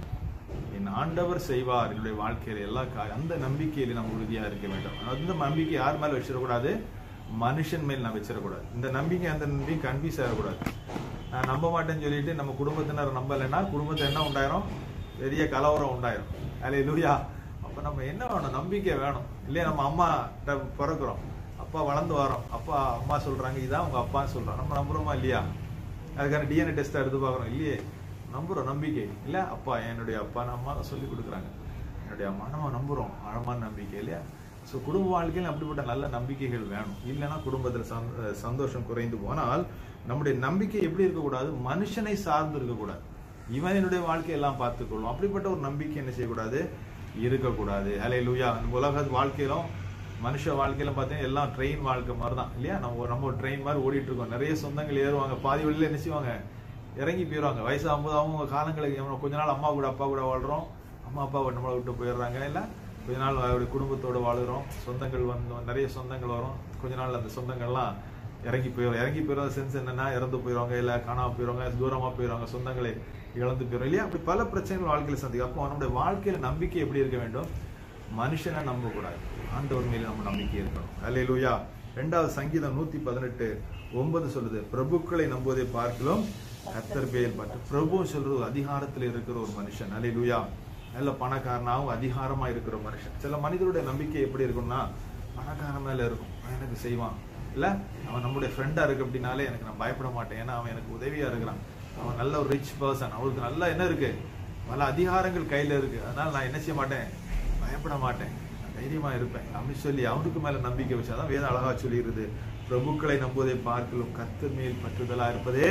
என் ஆண்டவர் செய்வார் என்னுடைய வாழ்க்கையில எல்லா காரியம், அந்த நம்பிக்கையில நம்ம உறுதியா இருக்க வேண்டும். அந்த நம்பிக்கை யார் மேல வச்சிடக்கூடாது? மனுஷன் மேல் நான் வச்சிடக்கூடாது. இந்த நம்பிக்கை அந்த நம்பிக்கை கன்ஃபியூஸ் ஆகக்கூடாது. நான் நம்ப மாட்டேன்னு சொல்லிட்டு நம்ம குடும்பத்தினர் நம்பலைன்னா குடும்பத்தை என்ன உண்டாயிரும்? பெரிய கலவரம் உண்டாயிரும். அல்லேலூயா. அப்ப நம்ம என்ன வேணும்? நம்பிக்கை வேணும் இல்லையா. நம்ம அம்மா பிறக்கிறோம், அப்பா வளர்ந்து வரோம், அப்பா அம்மா சொல்றாங்க இதான் உங்க அப்பான்னு சொல்றான், நம்ம நம்புறோமா இல்லையா? அதுக்கான டிஎன்ஏ டெஸ்ட் எடுத்து பார்க்குறோம் இல்லையே, நம்புறோம், நம்பிக்கை இல்ல. அப்பா என்னுடைய அப்பா அம்மா தான் சொல்லி கொடுக்குறாங்க, என்னுடைய அம்மா, நம்ம நம்புறோம், ஆழமான நம்பிக்கை இல்லையா? ஸோ குடும்ப வாழ்க்கையில் அப்படிப்பட்ட நல்ல நம்பிக்கைகள் வேணும். இல்லைன்னா குடும்பத்தில் சந்தோஷம் குறைந்து போனால் நம்முடைய நம்பிக்கை எப்படி இருக்கக்கூடாது? மனுஷனை சார்ந்து இருக்கக்கூடாது. இவன் என்னுடைய வாழ்க்கையெல்லாம் பார்த்துக்கொள்ளும், அப்படிப்பட்ட ஒரு நம்பிக்கை என்ன செய்யக்கூடாது? இருக்கக்கூடாது. ஹல்லேலூயா. உலக வாழ்க்கையிலும் மனுஷ வாழ்க்கையில பார்த்தீங்கன்னா எல்லாம் ட்ரெயின் வாழ்க்கை மாதிரி தான் இல்லையா? நம்ம நம்ம ஒரு ட்ரெயின் மாதிரி ஓடிட்டு இருக்கோம். நிறைய சொந்தங்கள் ஏறுவாங்க, பாதி வழியில என்ன செய்வாங்க? இறங்கி போயிடுவாங்க. வயசாகும்போது அவங்க காலங்களுக்கு கொஞ்ச நாள் அம்மா கூட அப்பா கூட வாழ்றோம், அம்மா அப்பா நம்மளை விட்டு போயிடுறாங்க, இல்லை கொஞ்ச நாள் அவருடைய குடும்பத்தோடு வாழுறோம், சொந்தங்கள் வந்தோம், நிறைய சொந்தங்கள் வரும், கொஞ்ச நாள் அந்த சொந்தங்கள்லாம் இறங்கி போயிடும். இறங்கி போயிடுற சென்ஸ் என்னன்னா இறந்து போயிடுவாங்க, இல்லை காணாமல் போயிடுவாங்க, தூரமாக போயிடுவாங்க, சொந்தங்களை இழந்து போயிடும் இல்லையா? அப்படி பல பிரச்சனைகள் வாழ்க்கையில் சந்திக்கும். அப்போ நம்முடைய வாழ்க்கையில நம்பிக்கை எப்படி இருக்க வேண்டும்? மனுஷனை நம்பக்கூடாது, ஆண்டவர் மேல நம்ம நம்பிக்கை இருக்கணும். ஹல்லேலூயா. ரெண்டாவது சங்கீதம் நூத்தி பதினெட்டு ஒன்பது சொல்லுது, பிரபுக்களை நம்புவதை பார்க்கலாம் கர்த்தர் பேர் பற்று. பிரபு சொல்றது அதிகாரத்தில் இருக்கிற ஒரு மனுஷன். ஹல்லேலூயா. நல்ல பணக்காரனாகவும் அதிகாரமா இருக்கிற மனுஷன். சில மனிதருடைய நம்பிக்கை எப்படி இருக்கும்னா பணக்காரன் மேல இருக்கும், எனக்கு செய்வான், இல்ல அவன் நம்முடைய ஃப்ரெண்டா இருக்கு அப்படின்னாலே எனக்கு நான் பயப்பட மாட்டேன், ஏன்னா அவன் எனக்கு உதவியா இருக்கிறான், அவன் நல்ல ஒரு ரிச் பர்சன், அவருக்கு நல்லா என்ன இருக்கு, பல அதிகாரங்கள் கையில இருக்கு, அதனால நான் என்ன செய்ய மாட்டேன், பயப்பட மாட்டேன், தைரியமா இருப்பேன் அப்படின்னு சொல்லி அவனுக்கு மேல நம்பிக்கை வச்சாதான் வேதம் அழகா சொல்லிடுது, பிரபுக்களை நம்புவதை பார்க்கலும் கர்த்தர் மேல் பற்றுதலா இருப்பதே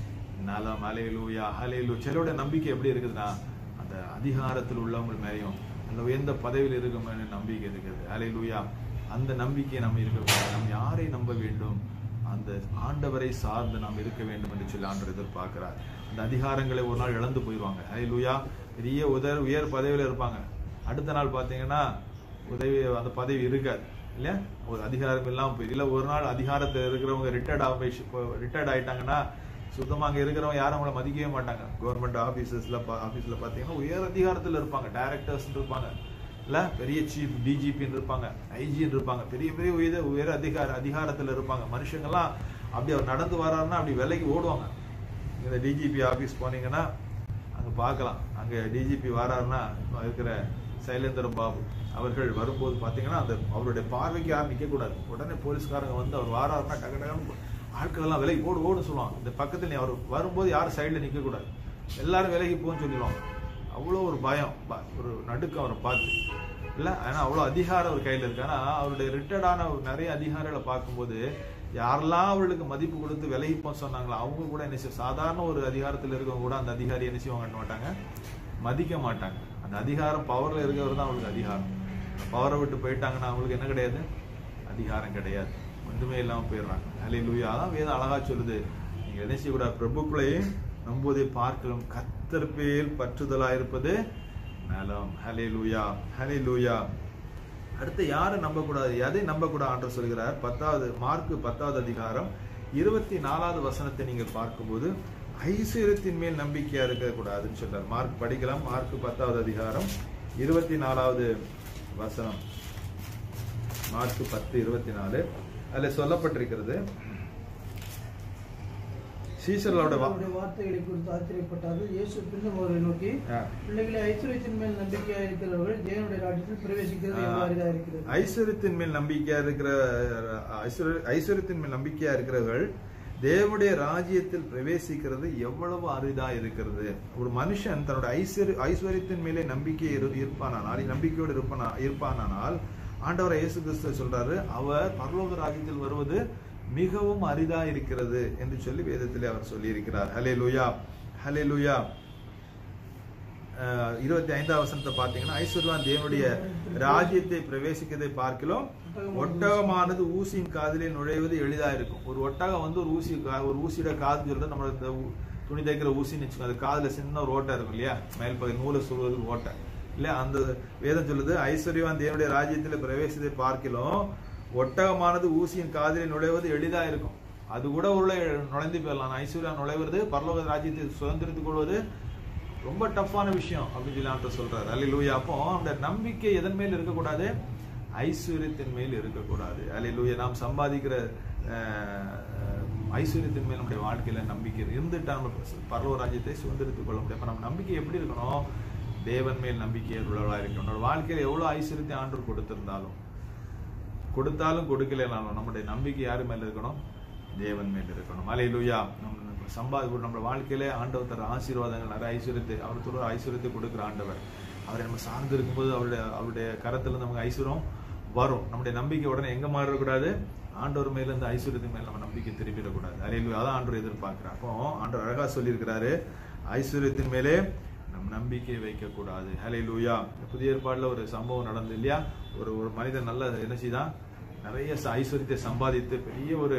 நலம். ஹல்லேலூயா. ஹல்லேலூயா. சிலருடைய நம்பிக்கை எப்படி இருக்குதுன்னா அந்த அதிகாரத்தில் உள்ளவங்க மேலேயும் அந்த உயர்ந்த பதவியில் இருக்க நம்பிக்கை இருக்குது. ஹல்லேலூயா. அந்த நம்பிக்கையை நம்ம இருக்கக்கூடாது. நம்ம யாரை நம்ப வேண்டும்? அந்த ஆண்டவரை சார்ந்து நாம் இருக்க வேண்டும் என்று சொல்லி ஆண்டவர் எதிர்பார்க்கிறார். அந்த அதிகாரங்களை ஒரு நாள் இழந்து போயிடுவாங்க. ஹல்லேலூயா. பெரிய உதர் உயர் பதவியில் இருப்பாங்க, அடுத்த நாள் பார்த்தீங்கன்னா உதவி அந்த பதவி இருக்காது இல்லையா? ஒரு அதிகாரம் இல்லாமல் போய் இல்லை ஒரு நாள் அதிகாரத்தில் இருக்கிறவங்க ரிட்டையர்ட் ஆகி ரிட்டையர்ட் ஆகிட்டாங்கன்னா சுத்தமாக அங்கே இருக்கிறவங்க யாரும் அவங்கள மதிக்கவே மாட்டாங்க. கவர்மெண்ட் ஆஃபீஸஸில் ஆஃபீஸில் பார்த்தீங்கன்னா உயர் அதிகாரத்தில் இருப்பாங்க, டைரக்டர்ஸ் இருப்பாங்க, இல்லை பெரிய சீஃப் டிஜிபின்னு இருப்பாங்க, ஐஜின்னு இருப்பாங்க, பெரிய பெரிய உயர் உயர் அதிகார அதிகாரத்தில் இருப்பாங்க. மனுஷங்கள்லாம் அப்படி அவர் நடந்து வர்றாருன்னா அப்படி விலைக்கு ஓடுவாங்க. இந்த டிஜிபி ஆஃபீஸ் போனீங்கன்னா அங்கே பார்க்கலாம், அங்கே டிஜிபி வராருன்னா இருக்கிற சைலேந்திர பாபு அவர்கள் வரும்போது பார்த்தீங்கன்னா அந்த அவருடைய பார்வைக்கு யாரும் நிற்கக்கூடாது, உடனே போலீஸ்காரங்க வந்து அவர் வாராருன்னா டக்கு டக்குன்னு ஆட்கள் எல்லாம் விலைக்கு ஓடு ஓடு சொல்லுவாங்க. இந்த பக்கத்தில் அவர் வரும்போது யாரும் சைடில் நிற்கக்கூடாது, எல்லாரும் விலைக்கு போன்னு சொல்லிடுவாங்க. அவ்வளோ ஒரு பயம், ஒரு நடுக்கம் அவரை பார்த்து இல்லை, ஏன்னா அவ்வளோ அதிகாரம் அவர் கையில் இருக்கு. ஆனால் அவருடைய ரிட்டையர்டான நிறைய அதிகாரிகளை பார்க்கும்போது யாரெல்லாம் அவர்களுக்கு மதிப்பு கொடுத்து விலகிப்போம் சொன்னாங்களோ அவங்க கூட என்ன செய்ய, சாதாரண ஒரு அதிகாரத்தில் இருக்கவங்க கூட அந்த அதிகாரி என்ன செய்வாங்க மாட்டாங்க, மதிக்க மாட்டாங்க. அந்த அதிகாரம் பவர்ல இருக்கிறவர் தான் அவங்களுக்கு அதிகாரம். பவரை விட்டு போயிட்டாங்கன்னா அவங்களுக்கு என்ன கிடையாது, அதிகாரம் கிடையாது, ஒன்றுமே இல்லாமல் போயிடுறாங்க. ஹல்லேலூயா. அதான் வேதம் அழகா சொல்லுது, நீங்க என்ன செய்யக்கூடாது, பிரபுக்களையும் நம்புவதை பார்க்கலாம் கர்த்தர் பேரில் பற்றுதலா இருப்பது நலம். ஹல்லேலூயா. ஹல்லேலூயா. அடுத்து யாரை நம்பக்கூடாது, எதை நம்பக்கூடாது என்று சொல்கிறார். பத்தாவது மார்க்கு பத்தாவது அதிகாரம் இருபத்தி நாலாவது வசனத்தை நீங்கள் பார்க்கும்போது ஐஸ்வர்யத்தின் மேல் நம்பிக்கையா இருக்க கூடாதுன்னு சொல்றார். மார்க் படிக்கலாம், மார்க்கு பத்தாவது அதிகாரம் இருபத்தி நாலாவது வசனம். மார்க்கு பத்து இருபத்தி நாலு அதுல சொல்லப்பட்டிருக்கிறது, சீசர்களோட வார்த்தைகளை குறித்து ஆச்சரியப்பட்டார்கள். இயேசு பின்னும் அவர்களை நோக்கி, பிள்ளைகளை ஐஸ்வர்யத்தின் மேல் நம்பிக்கையா இருக்கிறவர்கள் தேவனுடைய ராஜ்யத்தில் பிரவேசிக்கிறது எவ்வாறு இருக்கிறது. ஐஸ்வர்யத்தின் மேல் நம்பிக்கையா இருக்கிற ஐஸ்வர்யத்தின் மேல் நம்பிக்கையா இருக்கிறவர்கள் தேவனுடைய ராஜ்யத்தில் பிரவேசிக்கிறது எவ்வளவு அரிதா இருக்கிறது. ஒரு மனுஷன் தன்னுடைய ஐஸ்வர்ய ஐஸ்வர்யத்தின் மேலே நம்பிக்கை இருப்பானால் நம்பிக்கையோடு இருப்பானா இருப்பானால் ஆண்டவர் இயேசு கிறிஸ்து சொல்றாரு, அவர் பரலோக ராஜ்யத்தில் வருவது மிகவும் அரிதா இருக்கிறது என்று சொல்லி வேதத்திலே அவர் சொல்லி இருக்கிறார். ஹல்லேலூயா. ஹல்லேலூயா. இருபத்தி ஐந்தாவது வசனத்தை பார்த்தீங்கன்னா, ஐஸ்வர்யவான் தேவனுடைய ராஜ்யத்தை பிரவேசிக்கதை பார்க்கலாம் ஒட்டகமானது ஊசியின் காதிலே நுழைவது எளிதா இருக்கும். ஒரு ஒட்டகம் வந்து ஒரு ஊசி ஒரு ஊசியோட காது சொல்றது நம்ம இந்த துணி தைக்கிற ஊசின்னு வச்சுக்கோங்க, அது காதுல சின்ன ஒரு ஓட்டை இருக்கும் இல்லையா, மேல் பகுதி நூலை சொல்வதற்கு ஓட்டை இல்லையா. அந்த வேதம் சொல்லுது, ஐஸ்வர்யவான் தேவனுடைய ராஜ்யத்தில் பிரவேசித்தை பார்க்கலாம் ஒட்டகமானது ஊசியின் காதிலே நுழைவது எளிதா இருக்கும். அது கூட உள்ள நுழைந்து போயிடலாம். ஐஸ்வர்யா நுழைவது பரலோக ராஜ்யத்தை சுதந்திரித்துக் கொள்வது ரொம்ப டஃப்பான விஷயம் அப்படின்னு சொல்லி ஆண்டவர் சொல்றாரு. அல்லேலூயா. அப்போ அந்த நம்பிக்கை எதன் மேல் இருக்கக்கூடாது, ஐஸ்வர்யத்தின் மேல் இருக்கக்கூடாது. அல்லேலூயா. நாம் சம்பாதிக்கிற ஐஸ்வர்யத்தின் மேல் நம்முடைய வாழ்க்கையில நம்பிக்கை இருந்துட்டா நம்ம பரலோக ராஜ்யத்தை சுதந்திரித்துக் கொள்ள முடியும். அப்ப நம்ம நம்பிக்கை எப்படி இருக்கணும், தேவன் மேல் நம்பிக்கை உள்ளவர்களா இருக்கணும். நம்மளோட வாழ்க்கையில எவ்வளவு ஐஸ்வர்யத்தை ஆண்டவர் கொடுத்திருந்தாலும் கொடுத்தாலும் கொடுக்கலனாலும் நம்முடைய நம்பிக்கை யாரு மேல இருக்கணும்? தேவன் மேல இருக்கணும். அல்லேலூயா. நம்ம சம்பாதி நம்ம வாழ்க்கையிலே ஆண்டவர் தர ஆசீர்வாதங்கள் நிறைய ஐஸ்வர்யத்தை அவர் தர ஐஸ்வர்யத்தை கொடுக்குற ஆண்டவர். அவரை நம்ம சார்ந்து இருக்கும்போது அவருடைய அவருடைய கரத்துல நமக்கு ஐஸ்வர்யம் வரும். நம்முடைய நம்பிக்கை உடனே எங்க மாறக்கூடாது? ஆண்டவர் மேல இருந்து ஐஸ்வர்யத்தின் மேல நம்ம நம்பிக்கை திருப்பிடக்கூடாது. அல்லேலூயா. அதான் ஆண்டவர் எதிர்பார்க்கிறார். அப்போ ஆண்டவர் அழகா சொல்லியிருக்கிறாரு, ஐஸ்வர்யத்தின் மேலே நம் நம்பிக்கை வைக்க கூடாது. அல்லேலூயா. புதிய ஏற்பாடுல ஒரு சம்பவம் நடந்தது இல்லையா? ஒரு ஒரு மனிதன் நல்ல என்ன செய்தான், நிறைய ஐஸ்வர்யத்தை சம்பாதித்து பெரிய ஒரு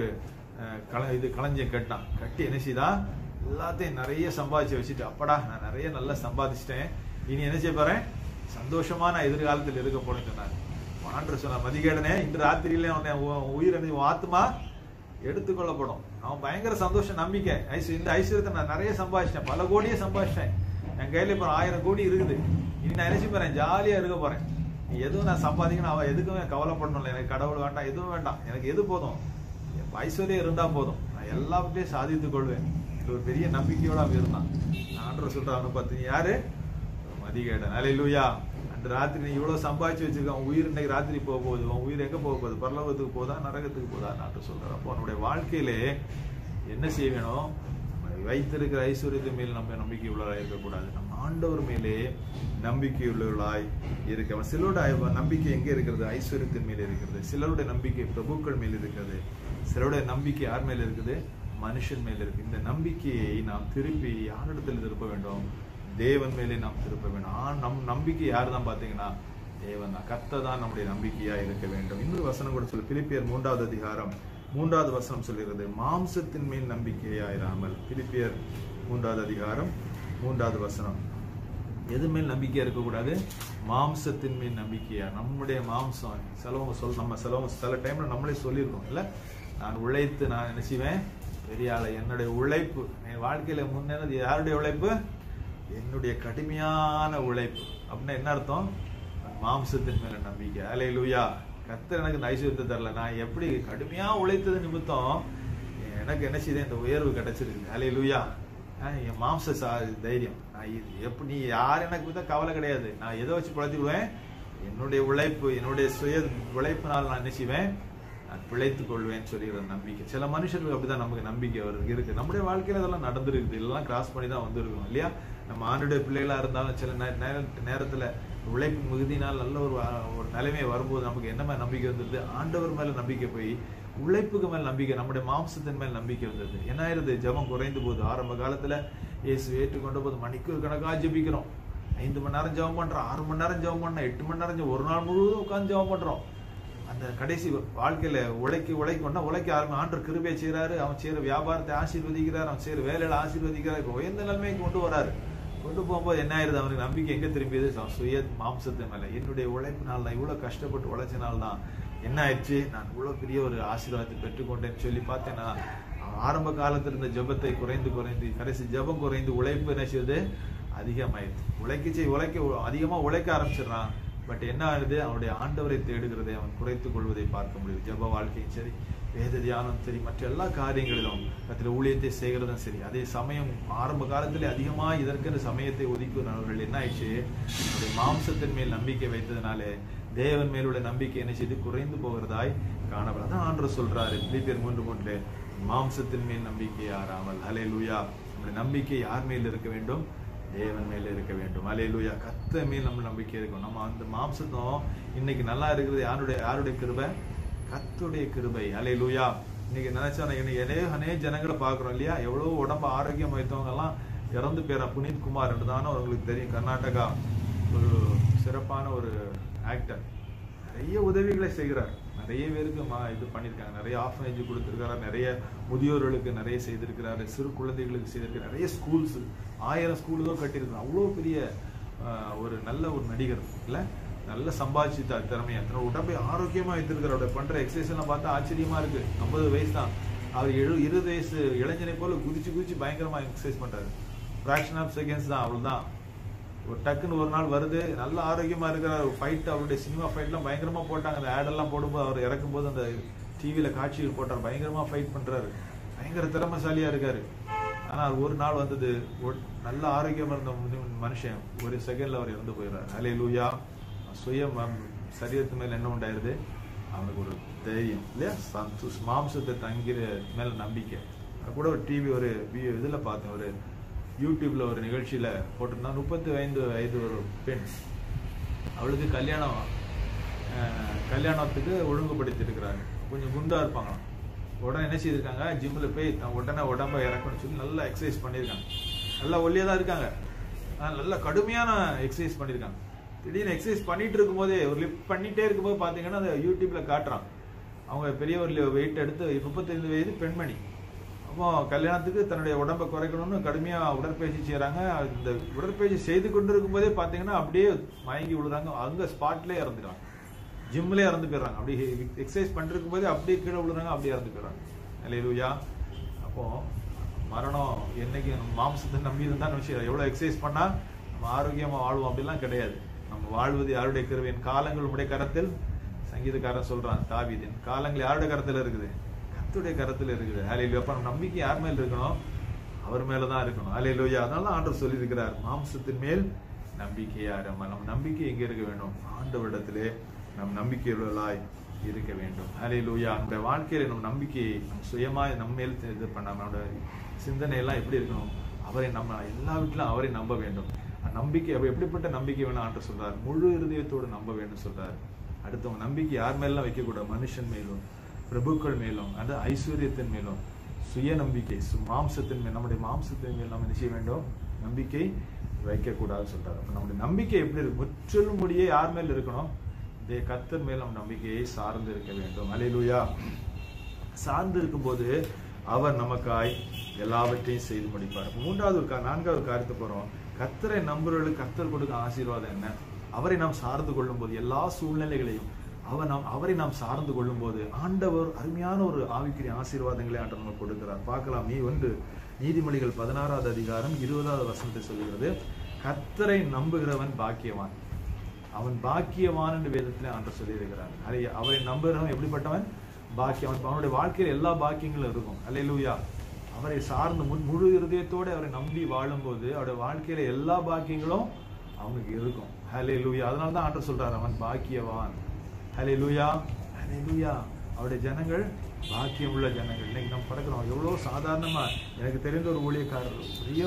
கள இது களஞ்சியம் கட்டான். கட்டி என்ன செய்தான், எல்லாத்தையும் நிறைய சம்பாதிச்சு வச்சுட்டு, அப்படா நான் நிறைய நல்லா சம்பாதிச்சிட்டேன், இனி என்ன செய்ய போறேன், சந்தோஷமான எதிர்காலத்தில் இருக்க போறேன்னு சொன்னார். ஆண்டவர் சொன்ன, மதிகேடனே இன்று ராத்திரியிலே உயிர் ஆத்மா எடுத்துக்கொள்ளப்படும். அவன் பயங்கர சந்தோஷம், நம்பிக்கை. இந்த ஐஸ்வர்யத்தை நான் நிறைய சம்பாதிச்சிட்டேன், பல கோடியே சம்பாதிச்சிட்டேன், என் கையில இப்போ ஆயிரம் கோடி இருக்குது, இனி நான் நினைச்சு போறேன், ஜாலியா இருக்க போறேன். எதுவும் நான் சம்பாதிக்கணும், அவன் எதுக்குமே கவலைப்படணும், எனக்கு கடவுள் வேண்டாம், எதுவும் வேண்டாம், எனக்கு எது போதும், ஐஸ்வர்யம் இருந்தா போதும், நான் எல்லாத்தையும் சாதித்துக் கொள்வேன். இது ஒரு பெரிய நம்பிக்கையோட அவன் இருந்தான். ஆண்டவர் சொல்றான், பார்த்து நீ யாரு? மதிகேடன். அல்லேலூயா. அன்று ராத்திரி நீ இவ்வளவு சம்பாதிச்சு வச்சிருக்கான், உயிர் இன்னைக்கு ராத்திரி போக போகுது, உன் உயிர் எங்க போக போகுது, பரலோகத்துக்கு போதா நரகத்துக்கு போதா? ஆண்டவர் சொல்றாரு. அப்போ அவனுடைய வாழ்க்கையிலே என்ன செய்ய வேணும்? வைத்திருக்கிற ஐஸ்வர்யத்தின் மேல் நம்ம நம்பிக்கை உள்ளவர்களாய் இருக்கக்கூடாது, நம்ம ஆண்டவர் மேலே நம்பிக்கை உள்ளவர்களாய் இருக்க. சிலருடைய நம்பிக்கை எங்க இருக்கிறது? ஐஸ்வர்யத்தின் மேல இருக்கிறது. சிலருடைய நம்பிக்கை பிரபுக்கள் மேல் இருக்கிறது. சிலருடைய நம்பிக்கை யார் மேல இருக்குது? மனுஷன் மேல இருக்கு. இந்த நம்பிக்கையை நாம் திருப்பி யாரிடத்தில் திருப்ப வேண்டும்? தேவன் மேலே நாம் திருப்ப வேண்டும். நம் நம்பிக்கை யார் தான் பாத்தீங்கன்னா தேவன் தான். கர்த்தர் தான் நம்முடைய நம்பிக்கையா இருக்க வேண்டும். இன்னொரு வசனம் கூட சொல்லு, பிலிப்பியர் மூன்றாவது அதிகாரம் மூன்றாவது வசனம் சொல்கிறது, மாம்சத்தின் மேல் நம்பிக்கையாயிராமல். பிலிப்பியர் மூன்றாவது அதிகாரம் மூன்றாவது வசனம். எது மேல் நம்பிக்கையா இருக்கக்கூடாது? மாம்சத்தின் மேல் நம்பிக்கையா. நம்முடைய மாம்சம் செலவங்க சொல் நம்ம செலவங்க சில டைம்ல நம்மளே சொல்லிருக்கோம் இல்ல, நான் உழைத்து நான் என்ன செய்வேன், பெரிய ஆளை. என்னுடைய உழைப்பு, என் வாழ்க்கையில முன்னேறது யாருடைய உழைப்பு? என்னுடைய கடுமையான உழைப்பு. அப்படின்னா என்ன அர்த்தம்? மாம்சத்தின் மேல நம்பிக்கை. அல்லேலூயா. கர்த்தர் எனக்கு இந்த ஐஸ்வர்யத்தை தரல, நான் எப்படி கடுமையா உழைத்தது நிமித்தம் எனக்கு என்ன செய்ய இந்த உயர்வு கிடைச்சிருக்கு. அல்லேலூயா. என் மாம்ச தைரியம், நான் எப்படி நீ யார் எனக்கு தான் கவலை கிடையாது, நான் எதை வச்சு பிழைத்துக்குவேன்? என்னுடைய உழைப்பு, என்னுடைய சுய உழைப்பினால் நான் என்ன செய்வேன், நான் பிழைத்துக் கொள்வேன்னு சொல்லிடுற நம்பிக்கை. சில மனுஷர்களுக்கு அப்படிதான் நமக்கு நம்பிக்கை வருது இருக்கு. நம்முடைய வாழ்க்கையில இதெல்லாம் நடந்திருக்குது, இதெல்லாம் கிராஸ் பண்ணி தான் வந்திருக்கோம் இல்லையா? நம்ம ஆண்டுடைய பிள்ளைகளா இருந்தாலும் சில நேரத்துல உழைப்பு மிகுதினால் நல்ல ஒரு ஒரு நிலைமை வரும்போது நமக்கு என்ன மேல நம்பிக்கை வந்துருது? ஆண்டவர் மேல நம்பிக்கை போய் உழைப்புக்கு மேல நம்பிக்கை, நம்முடைய மாம்சத்தின் மேல் நம்பிக்கை வந்தது. என்ன ஆயிருது? ஜெபம் குறைந்து போகுது. ஆரம்ப காலத்துல இயேசு ஏற்றுக்கொண்ட போது மணிக்கூர் கணக்கா ஜெபிக்கிறோம், ஐந்து மணி நேரம் ஜெபம் பண்றோம், ஆறு மணி நேரம் ஜெபம் பண்ண, எட்டு மணி நேரம் ஒரு நாள் முழுவதும் உட்கார்ந்து ஜெபம் பண்றோம். அந்த கடைசி வாழ்க்கையில உழைக்க உழைக்கணும்னா உழைக்க ஆரம்பி ஆண்டவர் கிருபையை செய்யறாரு, அவன் செய்யற வியாபாரத்தை ஆசீர்வதிக்கிறார், அவன் செய்யற வேலையில ஆசீர்வதிக்கிறார், உயர்ந்த நிலைமைக்கு கொண்டு வராரு. கொண்டு போகும்போது என்ன ஆயிருது? அவனுக்கு நம்பிக்கை எங்க திரும்பியது? சுய மாம்சத்தின் மேல. என்னுடைய உழைப்பினால் தான், இவ்வளவு கஷ்டப்பட்டு உழைச்சனால்தான் என்ன ஆயிடுச்சு, நான் இவ்வளவு பெரிய ஒரு ஆசீர்வாதத்தை பெற்றுக்கொண்டேன்னு சொல்லி பார்த்தேன்னா, ஆரம்ப காலத்தில் இருந்த ஜபத்தை குறைந்து குறைந்து கடைசி ஜபம் குறைந்து உழைப்பு என்ன செய்யுது? அதிகமாயிடுது. உழைக்க உழைக்க அதிகமா உழைக்க ஆரம்பிச்சிடறான். பட் என்ன ஆகுது? அவனுடைய ஆண்டவரை தேடுகிறதை அவன் குறைத்துக் கொள்வதை பார்க்க முடியுது. ஜப வாழ்க்கையும் சரி, வேத தியானம் சரி, மற்ற எல்லா காரியங்களிலும் அதில் ஊழியத்தை செய்கிறதும் சரி. அதே சமயம் ஆரம்ப காலத்திலே அதிகமாக இதற்கென சமயத்தை ஒதுக்குவர்கள் என்ன ஆயிடுச்சு? அவருடைய மாம்சத்தின் மேல் நம்பிக்கை வைத்ததுனாலே தேவன் மேலுள்ள நம்பிக்கை என்ன செய்து குறைந்து போகிறதாய் காணப்படும். அதான் ஆண்டவர் சொல்றாரு பிலிப்பியர் மூன்று மூன்று, மாம்சத்தின் மேல் நம்பிக்கை யாராமல். அல்லேலூயா. நம்முடைய நம்பிக்கை யார் மேல் இருக்க வேண்டும்? தேவன் மேல இருக்க வேண்டும். அல்லேலூயா. கர்த்தர் மேல் நம்ம நம்பிக்கை இருக்கும். நம்ம அந்த மாம்சத்தும் இன்னைக்கு நல்லா இருக்கிறது யாருடைய யாருடைய கிருபை? கர்த்தருடைய கிருபை. அல்லேலூயா. இன்னைக்கு நினைச்சா இன்னைக்கு அநேக ஜனங்களை பாக்குறோம் இல்லையா? எவ்வளவு உடம்பு ஆரோக்கியம் வைத்தவங்க எல்லாம் இறந்து பேர புனித் குமார் தானே அவங்களுக்கு தெரியும். கர்நாடகா ஒரு சிறப்பான ஒரு ஆக்டர், நிறைய உதவிகளை செய்கிறார், நிறைய பேருக்கு இது பண்ணியிருக்காங்க, நிறைய ஆர்ஃபனேஜ் கொடுத்திருக்காரு, நிறைய முதியோர்களுக்கு நிறைய செய்திருக்கிறாரு, சிறு குழந்தைகளுக்கு செய்திருக்காரு, நிறைய ஸ்கூல்ஸ் ஆயிரம் ஸ்கூலுக்கும் கட்டியிருக்காரு. அவ்வளோ பெரிய ஒரு நல்ல ஒரு நடிகர் இல்ல, நல்ல சம்பாதிச்சு திறமையா தன்னோட உடம்பை ஆரோக்கியமா வைத்திருக்கிற. அவருடைய பண்ற எக்ஸசைஸ் எல்லாம் பார்த்தா ஆச்சரியமா இருக்கு. ஐம்பது வயசு தான், அவர் எழு இருபது வயசு இளைஞனை போல குதிச்சு குதிச்சு பயங்கரமா எக்ஸசைஸ் பண்றாரு. ஃபிராக்ஷன் ஆஃப் செகண்ட்ஸ் தான், அவ்வளவுதான். ஒரு டக்குன்னு ஒரு நாள் வருது, நல்ல ஆரோக்கியமா இருக்கிற ஃபைட், அவருடைய சினிமா ஃபைட்லாம் பயங்கரமா போட்டாங்க. அந்த ஆடெல்லாம் போடும்போது அவர் இறக்கும் போது அந்த டிவியில காட்சிகள் போட்டார், பயங்கரமா ஃபைட் பண்றாரு, பயங்கர திறமைசாலியா இருக்காரு. ஆனா ஒரு நாள் வந்தது, நல்ல ஆரோக்கியமா இருந்த மனுஷன் ஒரு செகண்ட்ல அவர் இறந்து போயிடுறாரு. அல்லேலூயா. சுய சரீரத்து மேல என்ன உண்டாயிருது? அவனுக்கு ஒரு தைரியம் இல்லையா, சந்தோஷ மாம்சத்தை தங்கிற மேல நம்பிக்கை. கூட ஒரு டிவி ஒரு இதில் பார்த்தேன், ஒரு யூடியூப்ல ஒரு நிகழ்ச்சியில போட்டிருந்தா, முப்பத்தி ஐந்து வயது ஒரு பெண், அவளுக்கு கல்யாணம் கல்யாணத்துக்கு ஒழுங்குபடுத்தி இருக்கிறாங்க. கொஞ்சம் குண்டா இருப்பாங்களாம். உடனே என்ன செய்திருக்காங்க, ஜிம்ல போய் உடனே உடம்ப இறக்கணும்னு சொல்லி நல்லா எக்ஸசைஸ் பண்ணியிருக்காங்க. நல்லா ஒல்லியா தான் இருக்காங்க, நல்லா கடுமையான எக்ஸசைஸ் பண்ணியிருக்காங்க. திடீர்னு எக்ஸசைஸ் பண்ணிட்டு இருக்கும் போதே ஒரு லிஃப்ட் பண்ணிட்டே இருக்கும்போது பாத்தீங்கன்னா அந்த யூடியூப்ல காட்டுறான், அவங்க பெரிய ஒரு வெயிட் எடுத்து முப்பத்தைந்து வயது பெண்மணி. அப்போ கல்யாணத்துக்கு தன்னுடைய உடம்பை குறைக்கணும்னு கடுமையா உடற்பயிற்சி செய்யறாங்க. இந்த உடற்பயிற்சி செய்து கொண்டு இருக்கும் போதே பாத்தீங்கன்னா அப்படியே மயங்கி விழுறாங்க, அங்க ஸ்பாட்லயே இறந்துடுறாங்க, ஜிம்லயே இறந்து போயிடுறாங்க. அப்படி எக்ஸசைஸ் பண்ணிட்டு இருக்கும் போதே அப்படியே கீழே விழுறாங்க, அப்படியே இறந்து போயிடுறாங்க. அல்லேலூயா. அப்போ மரணம் என்னைக்கு மாம்சத்தை நம்பி இருந்தான்னு விஷயம், எவ்வளவு எக்ஸசைஸ் பண்ணா நம்ம ஆரோக்கியமா வாழ்வோம் அப்படிலாம் கிடையாது. நம்ம வாழ்வது யாருடைய கருவின் காலங்கள் உடைய கரத்தில். சங்கீதக்காரன் சொல்றான் தாவீதின் காலங்கள் யாருடைய கரத்துல இருக்குது, கர்த்தருடைய கரத்துல இருக்குது. ஹல்லேலூயா. அப்ப நம்ம நம்பிக்கை யார் மேல இருக்கணும், அவர் மேலதான் இருக்கணும். ஹல்லேலூயா. அதனால ஆண்டவர் சொல்லி இருக்கிறார், மாம்சத்தின் மேல் நம்பிக்கையா நம்ம நம்ம நம்பிக்கை எங்க இருக்க வேண்டும், ஆண்டவரிடத்திலே நம் நம்பிக்கையுள்ளவர்களாய் இருக்க வேண்டும். ஹல்லேலூயா. அந்த வாழ்க்கையில நம்ம நம்பிக்கையை நம்ம சுயமாய் நம்ம மேல் இது பண்ணாம நம்மளோட சிந்தனை எல்லாம் எப்படி இருக்கணும், அவரை நம்ம எல்லா வீட்டிலும் அவரை நம்ப வேண்டும். நம்பிக்கை எப்படிப்பட்ட நம்பிக்கை வேணும் ஆண்டு சொல்றாரு, முழு இருதயத்தோடு நம்ப வேண்டும் சொல்றாரு. அடுத்தவங்க நம்பிக்கை யார் மேலாம் வைக்கக்கூடாது, மனுஷன் மேலும் பிரபுக்கள் மேலும் அந்த ஐஸ்வர்யத்தின் மேலும் சுய நம்பிக்கை மாம்சத்தின் மேல் நம்முடைய மாம்சத்தின் மேல் நம்ம என்ன செய்ய வேண்டும், நம்பிக்கை வைக்கக்கூடாது சொல்றாரு. அப்ப நம்முடைய நம்பிக்கை எப்படி இருக்கு, முற்றிலும் முடியே யார் மேல் இருக்கணும், கர்த்தர் மேல் நம்ம நம்பிக்கையை சார்ந்து இருக்க வேண்டும். அல்லேலூயா. சார்ந்து இருக்கும் போது அவர் நமக்காய் எல்லாவற்றையும் செய்து முடிப்பார். மூன்றாவது ஒரு நான்காவது காரியத்தை போறோம், கர்த்தரை நம்புறவர்களுக்கு கர்த்தர் கொடுக்க ஆசீர்வாதம் என்ன, அவரை நாம் சார்ந்து கொள்ளும் போது எல்லா சூழ்நிலைகளையும் அவர் நாம் அவரை நாம் சார்ந்து கொள்ளும் போது ஆண்டவர் அருமையான ஒரு ஆவிக்குரிய ஆசீர்வாதங்களை ஆண்டவர் நமக்கு கொடுக்கிறார். பார்க்கலாம். நீ ஒன்று நீதிமொழிகள் பதினாறாவது அதிகாரம் இருபதாவது வசனத்தை சொல்கிறது, கர்த்தரை நம்புகிறவன் பாக்கியவான், அவன் பாக்கியவான் என்று வேதத்திலே ஆண்டவர் சொல்லி இருக்கிறார். அவரை நம்புகிறவன் எப்படிப்பட்டவன், பாக்கியவன். அவனுடைய வாழ்க்கையில் எல்லா பாக்கியங்களும் இருக்கும். அல்லேலூயா. அவரை சார்ந்து முன் முழு இருதயத்தோடு அவரை நம்பி வாழும் போது அவருடைய வாழ்க்கையில எல்லா பாக்கியங்களும் அவனுக்கு இருக்கும். ஹல்லேலூயா. அதனால தான் ஆண்டவர் சொல்றாரு, அவன் பாக்கியவான். ஹல்லேலூயா. ஹல்லேலூயா. அவருடைய ஜனங்கள் பாக்கியம் உள்ள ஜனங்கள். இன்னைக்கு நம்ம பறக்கிறோம் எவ்வளவு சாதாரணமா. எனக்கு தெரிந்த ஒரு ஊழியக்காரர் பெரிய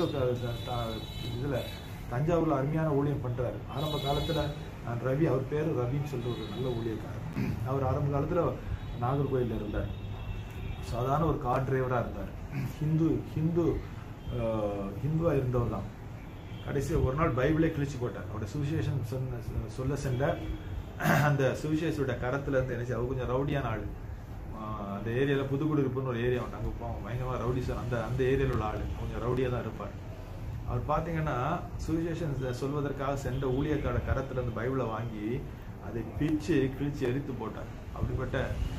இதுல தஞ்சாவூர்ல அருமையான ஊழியம் பண்றாரு. ஆரம்ப காலத்துல நான் ரவி, அவர் பேரு ரவின்னு சொல்ற ஒரு நல்ல ஊழியக்காரர். அவர் ஆரம்ப காலத்துல நாகர்கோயில்ல இருந்தார். சாதாரண ஒரு கார் டிரைவரா இருந்தார். ஹிந்து ஹிந்து ஹிந்துவா இருந்தவர் தான். கடைசி ஒரு நாள் பைபிளே கிழிச்சு போட்டார். அவருடைய சுவிசேஷன் சொன்ன சொல்ல சென்ற அந்த சுவிசேஷோட கரத்துல இருந்து என்ன, அவர் கொஞ்சம் ரவுடியான ஆளு. அந்த ஏரியால புதுக்குடியிருப்புன்னு ஒரு ஏரியா அங்கே போவோம், பயங்கரமா ரவுடி சார். அந்த அந்த ஏரியாவில் உள்ள ஆளு கொஞ்சம் ரவுடியா தான் இருப்பார். அவர் பார்த்தீங்கன்னா சுவிசேஷன் சொல்வதற்காக சென்ற ஊழியக்கார கரத்துல இருந்து பைபிளை வாங்கி அதை பிச்சு கிழிச்சு எரித்து போட்டார். அப்படிப்பட்ட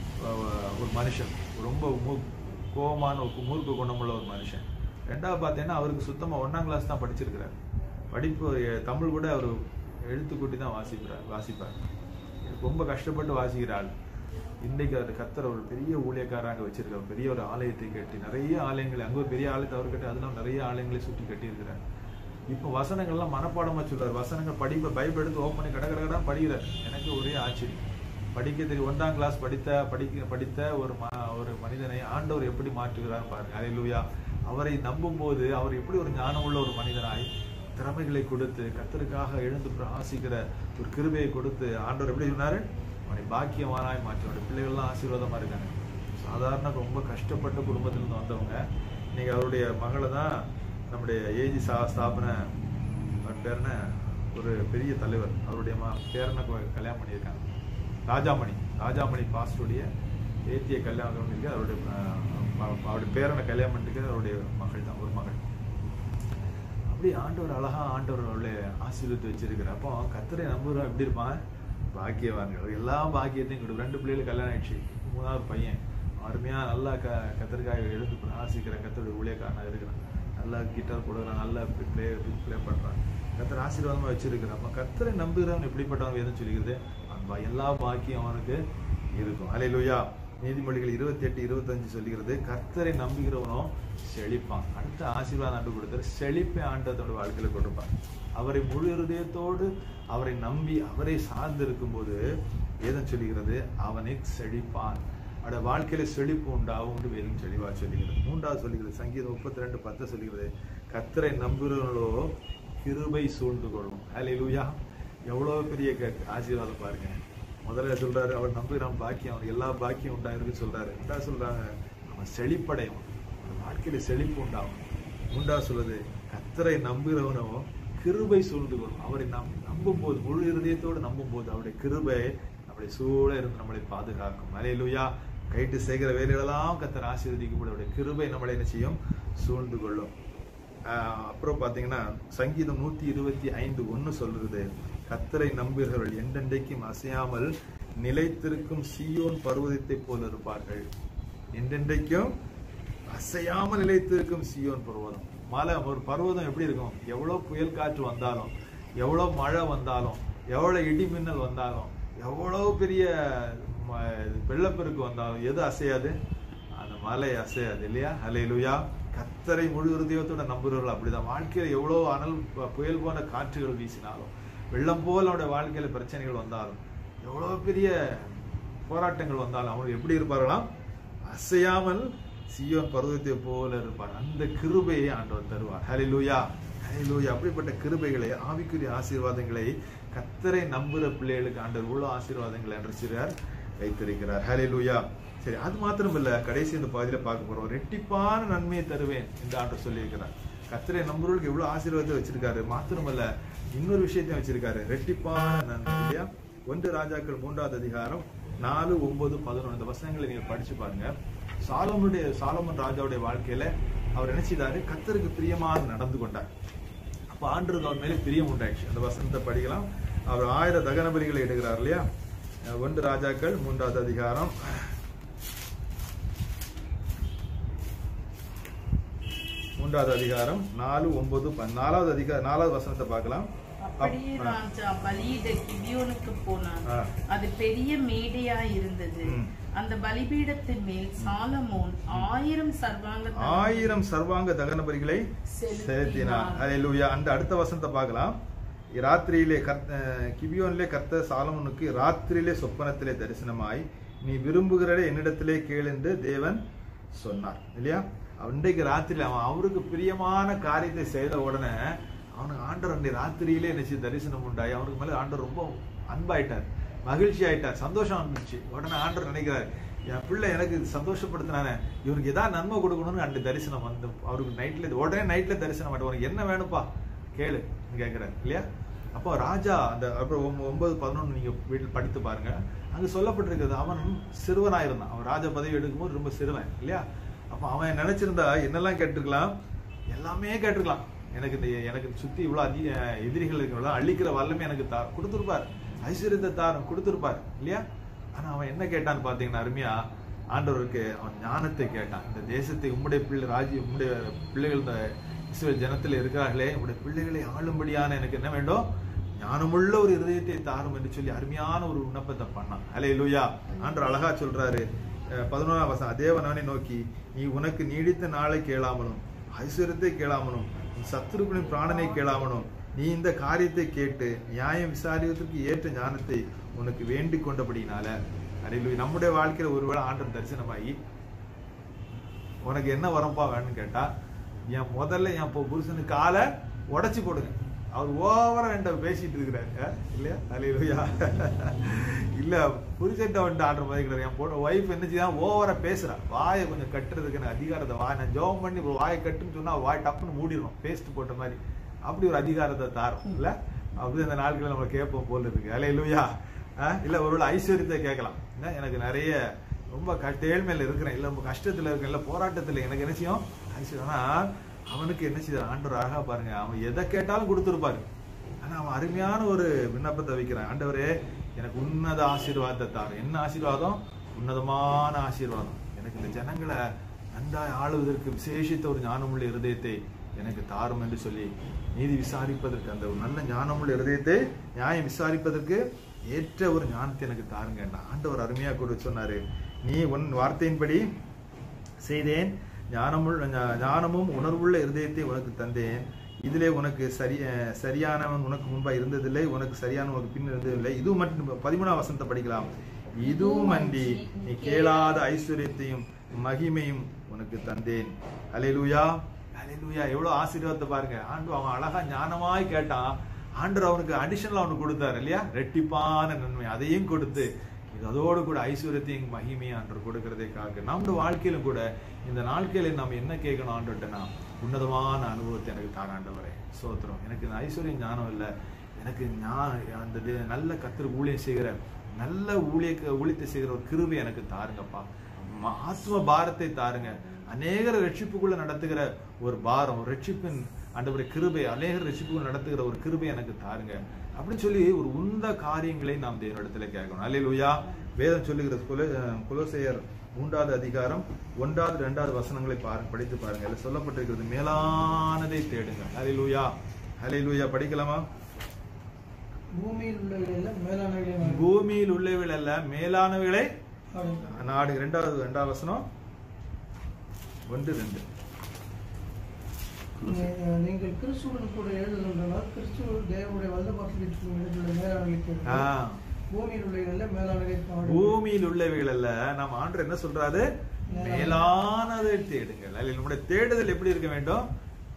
ஒரு மனுஷன், ரொம்ப கோபமான ஒரு மூர்க்க குணமுள்ள ஒரு மனுஷன். ரெண்டாவது பார்த்தீங்கன்னா அவருக்கு சுத்தமாக ஒன்னாம் கிளாஸ் தான் படிச்சிருக்கிறார். படிப்பு தமிழ் கூட அவர் எழுத்துக்கூட்டி தான் வாசிக்கிறார் வாசிப்பார் ரொம்ப கஷ்டப்பட்டு வாசிக்கிறாள். இன்றைக்கு அவர் கர்த்தர் ஒரு பெரிய ஊழியக்காராக வச்சிருக்கார். பெரிய ஒரு ஆலயத்தை கட்டி நிறைய ஆலயங்களை, அங்கே ஒரு பெரிய ஆலயத்தை அவர் கட்டி அதெல்லாம் நிறைய ஆலயங்களை சுற்றி கட்டியிருக்கிறார். இப்போ வசனங்கள்லாம் மனப்பாடமா சொல்றார். வசனங்கள் படிப்ப பைபிள் எடுத்து ஓப்பன் பண்ணி கடை கடை படிக்கிறார். எனக்கு ஒரே ஆச்சரியம். படிக்க தெரியும், ஒன்றாம் கிளாஸ் படித்த படிக்க படித்த ஒரு ஒரு மனிதனை ஆண்டவர் எப்படி மாற்றுகிறார் பாருங்க. ஹல்லேலூயா. அவரை நம்பும் போது அவர் எப்படி ஒரு ஞானமுள்ள ஒரு மனிதனாய் திறமைகளை கொடுத்து கர்த்தருக்காக எழுந்து பிரகாசிக்கிற ஒரு கிருபையை கொடுத்து ஆண்டவர் எப்படி சொன்னாரு, அவனை பாக்கியவானாய் மாற்றி. அவருடைய பிள்ளைகள்லாம் ஆசீர்வாதமா இருக்காங்க. சாதாரண ரொம்ப கஷ்டப்பட்ட குடும்பத்திலிருந்து வந்தவங்க. இன்னைக்கு அவருடைய மகளை தான் நம்முடைய ஏஜி சா ஸ்தாபன பேர்ன ஒரு பெரிய தலைவர் அவருடைய மா பேரனை கல்யாணம் பண்ணியிருக்காங்க. ராஜாமணி ராஜாமணி பாஸ்டருடைய ஏத்திய கல்யாணம் பண்ணிருக்கு. அவருடைய அவருடைய பேரனை கல்யாணம் பண்ணிருக்கு அவருடைய மகள் தான், ஒரு மகள். அப்படி ஆண்டவர் அழகா ஆண்டவர் அவருடைய ஆசீர்வதித்து வச்சிருக்கிற. அப்போ கர்த்தரை நம்புறோம் எப்படி இருப்பான், பாக்கியவான்கள். எல்லா பாக்கியத்தையும் கொடுக்கும். ரெண்டு பிள்ளைகளுக்கு கல்யாணம் ஆயிடுச்சு. மூணாவது பையன் அருமையா நல்லா க கத்திரிக்காய் எழுந்து ஆசிக்கிற கத்தருடைய ஊழியக்காரனாக இருக்கிறான். நல்லா கிட்டார் கொடுக்குறான், நல்லா பிளே பிளே பண்றான். கத்தர் ஆசீர்வாதமா வச்சிருக்கிறான். அப்ப கத்தரை நம்புகிறவன் எப்படிப்பட்டவன் எதுவும் சொல்லிக்கிறது, அந்த எல்லா பாக்கியம் அவனுக்கு இருக்கும். ஹல்லேலூயா. நீதிமொழிகள் இருபத்தி எட்டு இருபத்தஞ்சு சொல்லுகிறது, கர்த்தரை நம்புகிறவனும் செழிப்பான். அடுத்த ஆசீர்வாதம் ஆண்டு கொடுத்தாரு, செழிப்பை ஆண்டத்தோட வாழ்க்கையில கொடுப்பான். அவரை முழு இருதயத்தோடு அவரை நம்பி அவரை சார்ந்து இருக்கும் போது வேதம் சொல்லுகிறது அவனை செழிப்பான், அவருடைய வாழ்க்கையில செழிப்பு உண்டாகும் என்று வேதம் செழிவா சொல்லுகிறது. மூன்றாவது சொல்லுகிறது சங்கீதம் முப்பத்தி ரெண்டு பத்து சொல்லுகிறது, கர்த்தரை நம்புகிறவர்களோ கிருபை சூழ்ந்து கொள்ளும். ஹல்லேலூயா. எவ்வளவு பெரிய ஆசீர்வாதம் பாருங்க. முதல்ல சொல்றாரு அவர் நம்புகிறான் பாக்கியம், அவனுக்கு எல்லா பாக்கியம் உண்டாயிருக்குன்னு சொல்றாரு. ரெண்டா சொல்றாங்க அவன் செழிப்படையும், அவன் வாழ்க்கையில செழிப்பு உண்டாகும். மூன்றா சொல்றது கர்த்தரை நம்புகிறவனோ கிருபை சூழ்ந்து கொள்ளும். அவரை நாம் நம்பும் போது, முழு இருதயத்தோடு நம்பும் போது அவருடைய கிருபை நம்முடைய சூழ இருந்து நம்மளை பாதுகாக்கும். ஹல்லேலூயா. கைட்டு செய்கிற வேலைகளெல்லாம் கர்த்தர் ஆசீர்வதிக்கும், அவருடைய கிருபை நம்மளை என்ன செய்யும்? சூழ்ந்து கொள்ளும். அப்புறம் பாத்தீங்கன்னா சங்கீதம் நூத்தி இருபத்தி ஐந்து ஒன்னு சொல்றது, கர்த்தரை நம்புகிறவர்கள் என்றென்றைக்கும் அசையாமல் நிலைத்திருக்கும் சீயோன் பர்வதத்தை போல இருப்பார்கள். என்றென்றைக்கும் அசையாமல் நிலைத்திருக்கும் சீயோன் பர்வதம். மலை ஒரு பர்வதம் எப்படி இருக்கும்? எவ்வளவு புயல் காற்று வந்தாலும், எவ்வளவு மழை வந்தாலும், எவ்வளவு இடி மின்னல் வந்தாலும், எவ்வளவு பெரிய வெள்ளப்பெருக்கு வந்தாலும் எது அசையாது? அந்த மலை அசையாது இல்லையா? ஹல்லேலூயா. கர்த்தரை முழு இருதயத்தோட நம்புறவர்கள் அப்படிதான். வாழ்க்கையில எவ்வளவு அனல் புயல் போன்ற காற்றுகள் வீசினாலும், வெள்ளம் போல அவருடைய வாழ்க்கையில பிரச்சனைகள் வந்தாலும், எவ்வளவு பெரிய போராட்டங்கள் வந்தாலும் அவங்க எப்படி இருப்பார்களாம்? அசையாமல் சீயோன் பர்வதத்தை போல இருப்பார். அந்த கிருபையை ஆண்டவர் தருவார். ஹல்லேலூயா, ஹல்லேலூயா. அப்படிப்பட்ட கிருபைகளை, ஆவிக்குரிய ஆசீர்வாதங்களை கர்த்தரை நம்புற பிள்ளைகளுக்கு ஆண்டவர் இவ்வளவு ஆசீர்வாதங்களை என்று சிறார் வைத்திருக்கிறார். ஹல்லேலூயா. சரி, அது மாத்திரம் இல்ல, கடைசி இந்த பகுதியில பார்க்க போறோம். ரெட்டிப்பான நன்மையை தருவேன் என்று ஆண்டவர் சொல்லியிருக்கிறார். கர்த்தரை நம்புறவர்களுக்கு எவ்வளவு ஆசீர்வாதத்தை வச்சிருக்காரு. மாத்திரமல்ல, இன்னொரு விஷயத்தையும் வச்சிருக்காரு, ரெட்டிப்பான நன்மை இல்லையா? ஒன்று ராஜாக்கள் மூன்றாவது அதிகாரம் நாலு ஒன்பது பதினொன்று இந்த வசனங்களை நீங்க படிச்சு பாருங்க. சாலோமனுடைய சாலோமன் ராஜாவுடைய வாழ்க்கையில அவர் என்ன செய்தாரு? கர்த்தருக்கு பிரியமாக நடந்து கொண்டார். அப்ப ஆண்டவருக்கு அவர் மேலே பிரியம் உண்டாயிடுச்சு. அந்த வசனத்தை படிக்கலாம். அவர் ஆயிரம் தகன பலிகளை எடுக்கிறார் இல்லையா? ஒன்று ராஜாக்கள் மூன்றாவது அதிகாரம் மூன்றாவது அதிகாரம் நாலு ஒன்பது நாலாவது அதிகாரம் நாலாவது வசனத்தை பார்க்கலாம். அப்படியே ராஜா பலியிட கிபியோனுக்கு போனான். அது பெரிய மேடையா இருந்தது. அந்த பலிபீடத்தின் மேல் சாலமோன் ஆயிரம் சர்வாங்க ஆயிரம் சர்வாங்க தகன பலிகளை செலுத்தினார். ஹல்லேலூயா. அந்த அடுத்த வசனத்தை பார்க்கலாம். ராத்திரியிலே கிபியோனிலே கர்த்தர் சாலமோனுக்கு ராத்திரியிலே சொப்பனத்திலே தரிசனமாய், நீ விரும்புகிறதை என்னிடத்திலே கேள் என்று தேவன் சொன்னார் இல்லையா? அன்றைக்கு ராத்திரியில அவன் அவருக்கு பிரியமான காரியத்தை செய்த உடனே அவனுக்கு ஆண்டவர் அன்றைய ராத்திரியிலே என்ன தரிசனம் உண்டாயி அவனுக்கு மேல ஆண்டவர் ரொம்ப அன்பாயிட்டார், மகிழ்ச்சி ஆயிட்டார், சந்தோஷம் வந்துச்சு. உடனே ஆண்டவர் நினைக்கிறாரு, என் பிள்ளை எனக்கு சந்தோஷப்படுத்தினானே, இவனுக்கு ஏதாவது நன்மை கொடுக்கணும்னு அன்றைய தரிசனம் வந்து அவருக்கு நைட்ல உடனே நைட்ல தரிசனம் ஆயிட்டு, உனக்கு என்ன வேணும்பா கேளு கேட்கிறாரு இல்லையா? அப்போ ராஜா அந்த அப்புறம் ஒன்பது பதினொன்று நீங்க வீட்டில் படித்து பாருங்க. அங்க சொல்லப்பட்டிருக்கிறது, அவன் சிறுவனா இருந்தான். அவன் ராஜா பதவி எடுக்கும்போது ரொம்ப சிறுவன் இல்லையா? அப்ப அவன் நினைச்சிருந்தா என்னெல்லாம் கேட்டிருக்கலாம்? எல்லாமே கேட்டிருக்கலாம். எனக்கு இந்த எனக்கு சுத்தி இவ்வளவு அதிக எதிரிகள் இவ்வளவு அழிக்கிற வல்லமே எனக்கு தா கொடுத்துருப்பார், ஐஸ்வர்யத்தை தாரம் கொடுத்துருப்பார் இல்லையா? ஆனா அவன் என்ன கேட்டான்னு பாத்தீங்கன்னா, அருமையா ஆண்டவருக்கு அவன் ஞானத்தை கேட்டான். இந்த தேசத்தை உம்முடைய பிள்ளை ராஜ்யம் உம்முடைய பிள்ளைகள் இந்த இஸ்ரவேல் ஜனத்தில் இருக்கிறார்களே, உம்முடைய பிள்ளைகளை ஆளும்படியான எனக்கு என்ன வேண்டும்? ஞானமுள்ள ஒரு இருதயத்தை தாரும் என்று சொல்லி அருமையான ஒரு விண்ணப்பத்தை பண்ணான். ஹல்லேலூயா. ஆண்டவர் அழகா சொல்றாரு பதினோராம் வசனம், தேவனானே நோக்கி, நீ உனக்கு நீடித்த நாளை கேளாமலும் ஐஸ்வர்யத்தை கேளாமலும் சத்துருக்களின் பிராணனை கேளாமலும் நீ இந்த காரியத்தை கேட்டு நியாயம் விசாரிப்பதற்கு ஏற்ற ஞானத்தை உனக்கு வேண்டிக் கொண்டபடினால. ஹல்லேலூயா. நம்முடைய வாழ்க்கையில ஒருவேளை ஆண்டவர் தரிசனமாகி உனக்கு என்ன வரம்பா வேணும்னு கேட்டா, என் முதல்ல என் புருஷனுக்கு காலை உடைச்சு போடுங்க. அவர் ஓவரா என்கிட்ட பேசிட்டு இருக்கிறாரு இல்லையா? ஹல்லேலூயா. இல்ல புருஷன்ட்ட வந்துட்டு ஆடுற மாதிரி கிடையாது. என் பொண்ணு ஒய்ஃப் என்ன செய்யா ஓவரா பேசுறா, வாயை கொஞ்சம் கட்டுறதுக்கு எனக்கு அதிகாரத்தை, வாய் நான் ஜோம் பண்ணி வாயை கட்டுன்னு சொன்னா வாய் டப்புன்னு மூடிடும், பேஸ்ட் போட்ட மாதிரி. அப்படி ஒரு அதிகாரத்தை தாரும் இல்ல? அப்படி அந்த நாட்களை நம்ம கேட்போம் போல இருக்கு. ஹல்லேலூயா. இல்ல ஒருவேளை ஐஸ்வர்யத்தை கேட்கலாம். எனக்கு நிறைய ரொம்ப ஏழ்மையில இருக்கிறேன், இல்ல ரொம்ப கஷ்டத்துல இருக்கேன், இல்ல போராட்டத்துல எனக்கு என்ன செய்யும் ஐஸ்வர்யம்னா, அவனுக்கு என்ன செய்ய ஆண்டவர் அழகா பாருங்க, அவன் எதை கேட்டாலும் கொடுத்துருப்பாரு. ஆனா அவன் அருமையான ஒரு விண்ணப்பத்தை வைக்கிறான், ஆண்டவரே எனக்கு உன்னத ஆசீர்வாதத்தை தாரு. என்ன ஆசீர்வாதம்? உன்னதமான ஆசீர்வாதம். எனக்கு இந்த ஜனங்களை நன்றாய் ஆளுவதற்கு விசேஷித்த ஒரு ஞானமுள்ள இருதயத்தை எனக்கு தாரும் என்று சொல்லி நீதி விசாரிப்பதற்கு, அந்த ஒரு நல்ல ஞானமுள்ள இருதயத்தை நியாயம் விசாரிப்பதற்கு ஏற்ற ஒரு ஞானத்தை எனக்கு தாருங்க. ஆண்டவர் அருமையா கூட சொன்னாரு, நீ உன் வார்த்தையின்படி செய்தேன், ஞானமுள் ஞானமும் உணர்வுள்ள இருதயத்தை உனக்கு தந்தேன், இதிலே உனக்கு சரி சரியானவன் உனக்கு முன்பா இருந்ததில்லை, உனக்கு சரியான உனக்கு பின் இருந்ததில்லை. இதுவும் மட்டும் பதிமூணாம் வசனத்தை படிக்கலாம். இதுவும் அன்றி நீ கேளாத ஐஸ்வர்யத்தையும் மகிமையும் உனக்கு தந்தேன். அல்லேலூயா, அல்லேலூயா. எவ்வளவு ஆசீர்வாதத்தை பாருங்க. ஆண்டு அவன் அழகா ஞானமாய் கேட்டான். ஆண்டவர் அவனுக்கு அடிஷனலா அவனுக்கு கொடுத்தாரு இல்லையா, ரெட்டிப்பான நன்மை அதையும் கொடுத்து அதோடு கூட ஐஸ்வர்யத்தையும் மகிமையும் ஆண்டவர் கொடுக்கறதே காக்க நம்முடைய வாழ்க்கையிலும் கூட இந்த நாட்களில நாம் என்ன கேட்கணும் ஆண்டவர்கிட்டனா, உன்னதமான அனுபவத்தை எனக்கு தாராண்டவரே சோத்திரம். எனக்கு இந்த ஐஸ்வர்யம் ஞானம் இல்லை, எனக்கு அந்த நல்ல கர்த்தர் ஊழியம் செய்கிற நல்ல ஊழிய ஊழியத்தை செய்கிற ஒரு கிருபை எனக்கு தாருங்கப்பா. ஆத்ம பாரத்தை தாருங்க. அநேகர் ரட்சிப்புக்குள்ள நடத்துகிற ஒரு பாரம், ஒரு ரட்சிப்பின் ஆண்டவரே கிருபை, அநேகர் ரட்சிப்புக்குள்ள நடத்துகிற ஒரு கிருபை எனக்கு தாருங்க அப்படின்னு சொல்லி ஒரு உந்த காரியங்களை நாம் தேவனிடத்துல கேட்கணும். அல்லேலூயா. வேதம் சொல்லுகிற கொலோசையர் மூன்றாவது அதிகாரம் ஒன்றாவது இரண்டாவது வசனங்களை பாருங்க, படித்து பாருங்க. அதில் சொல்லப்பட்டிருக்கிறது மேலானதை தேடுங்க. அல்லேலூயா, அல்லேலூயா. படிக்கலாமா? பூமியில் உள்ளவைகள் மேலானவைகளை பூமியில் உள்ளவைகள் அல்ல மேலானவைகளை நாடு. இரண்டாவது இரண்டாவது வசனம் ஒன்று ரெண்டு. நீங்கள் கிறிஸ்துவுடன் கூட எழுதுகின்றனர், கிறிஸ்துவ தேவனுடைய வல்லபாசத்தில் மேலானவைகளை பூமியில் உள்ளவைகள் மேலானவைகளை பூமியில் உள்ளவைகள் அல்ல. நம்ம ஆண்டவர் என்ன சொல்றாரு? மேலானதை தேடுங்கள். அதில் நம்முடைய தேடுதல் எப்படி இருக்க வேண்டும்?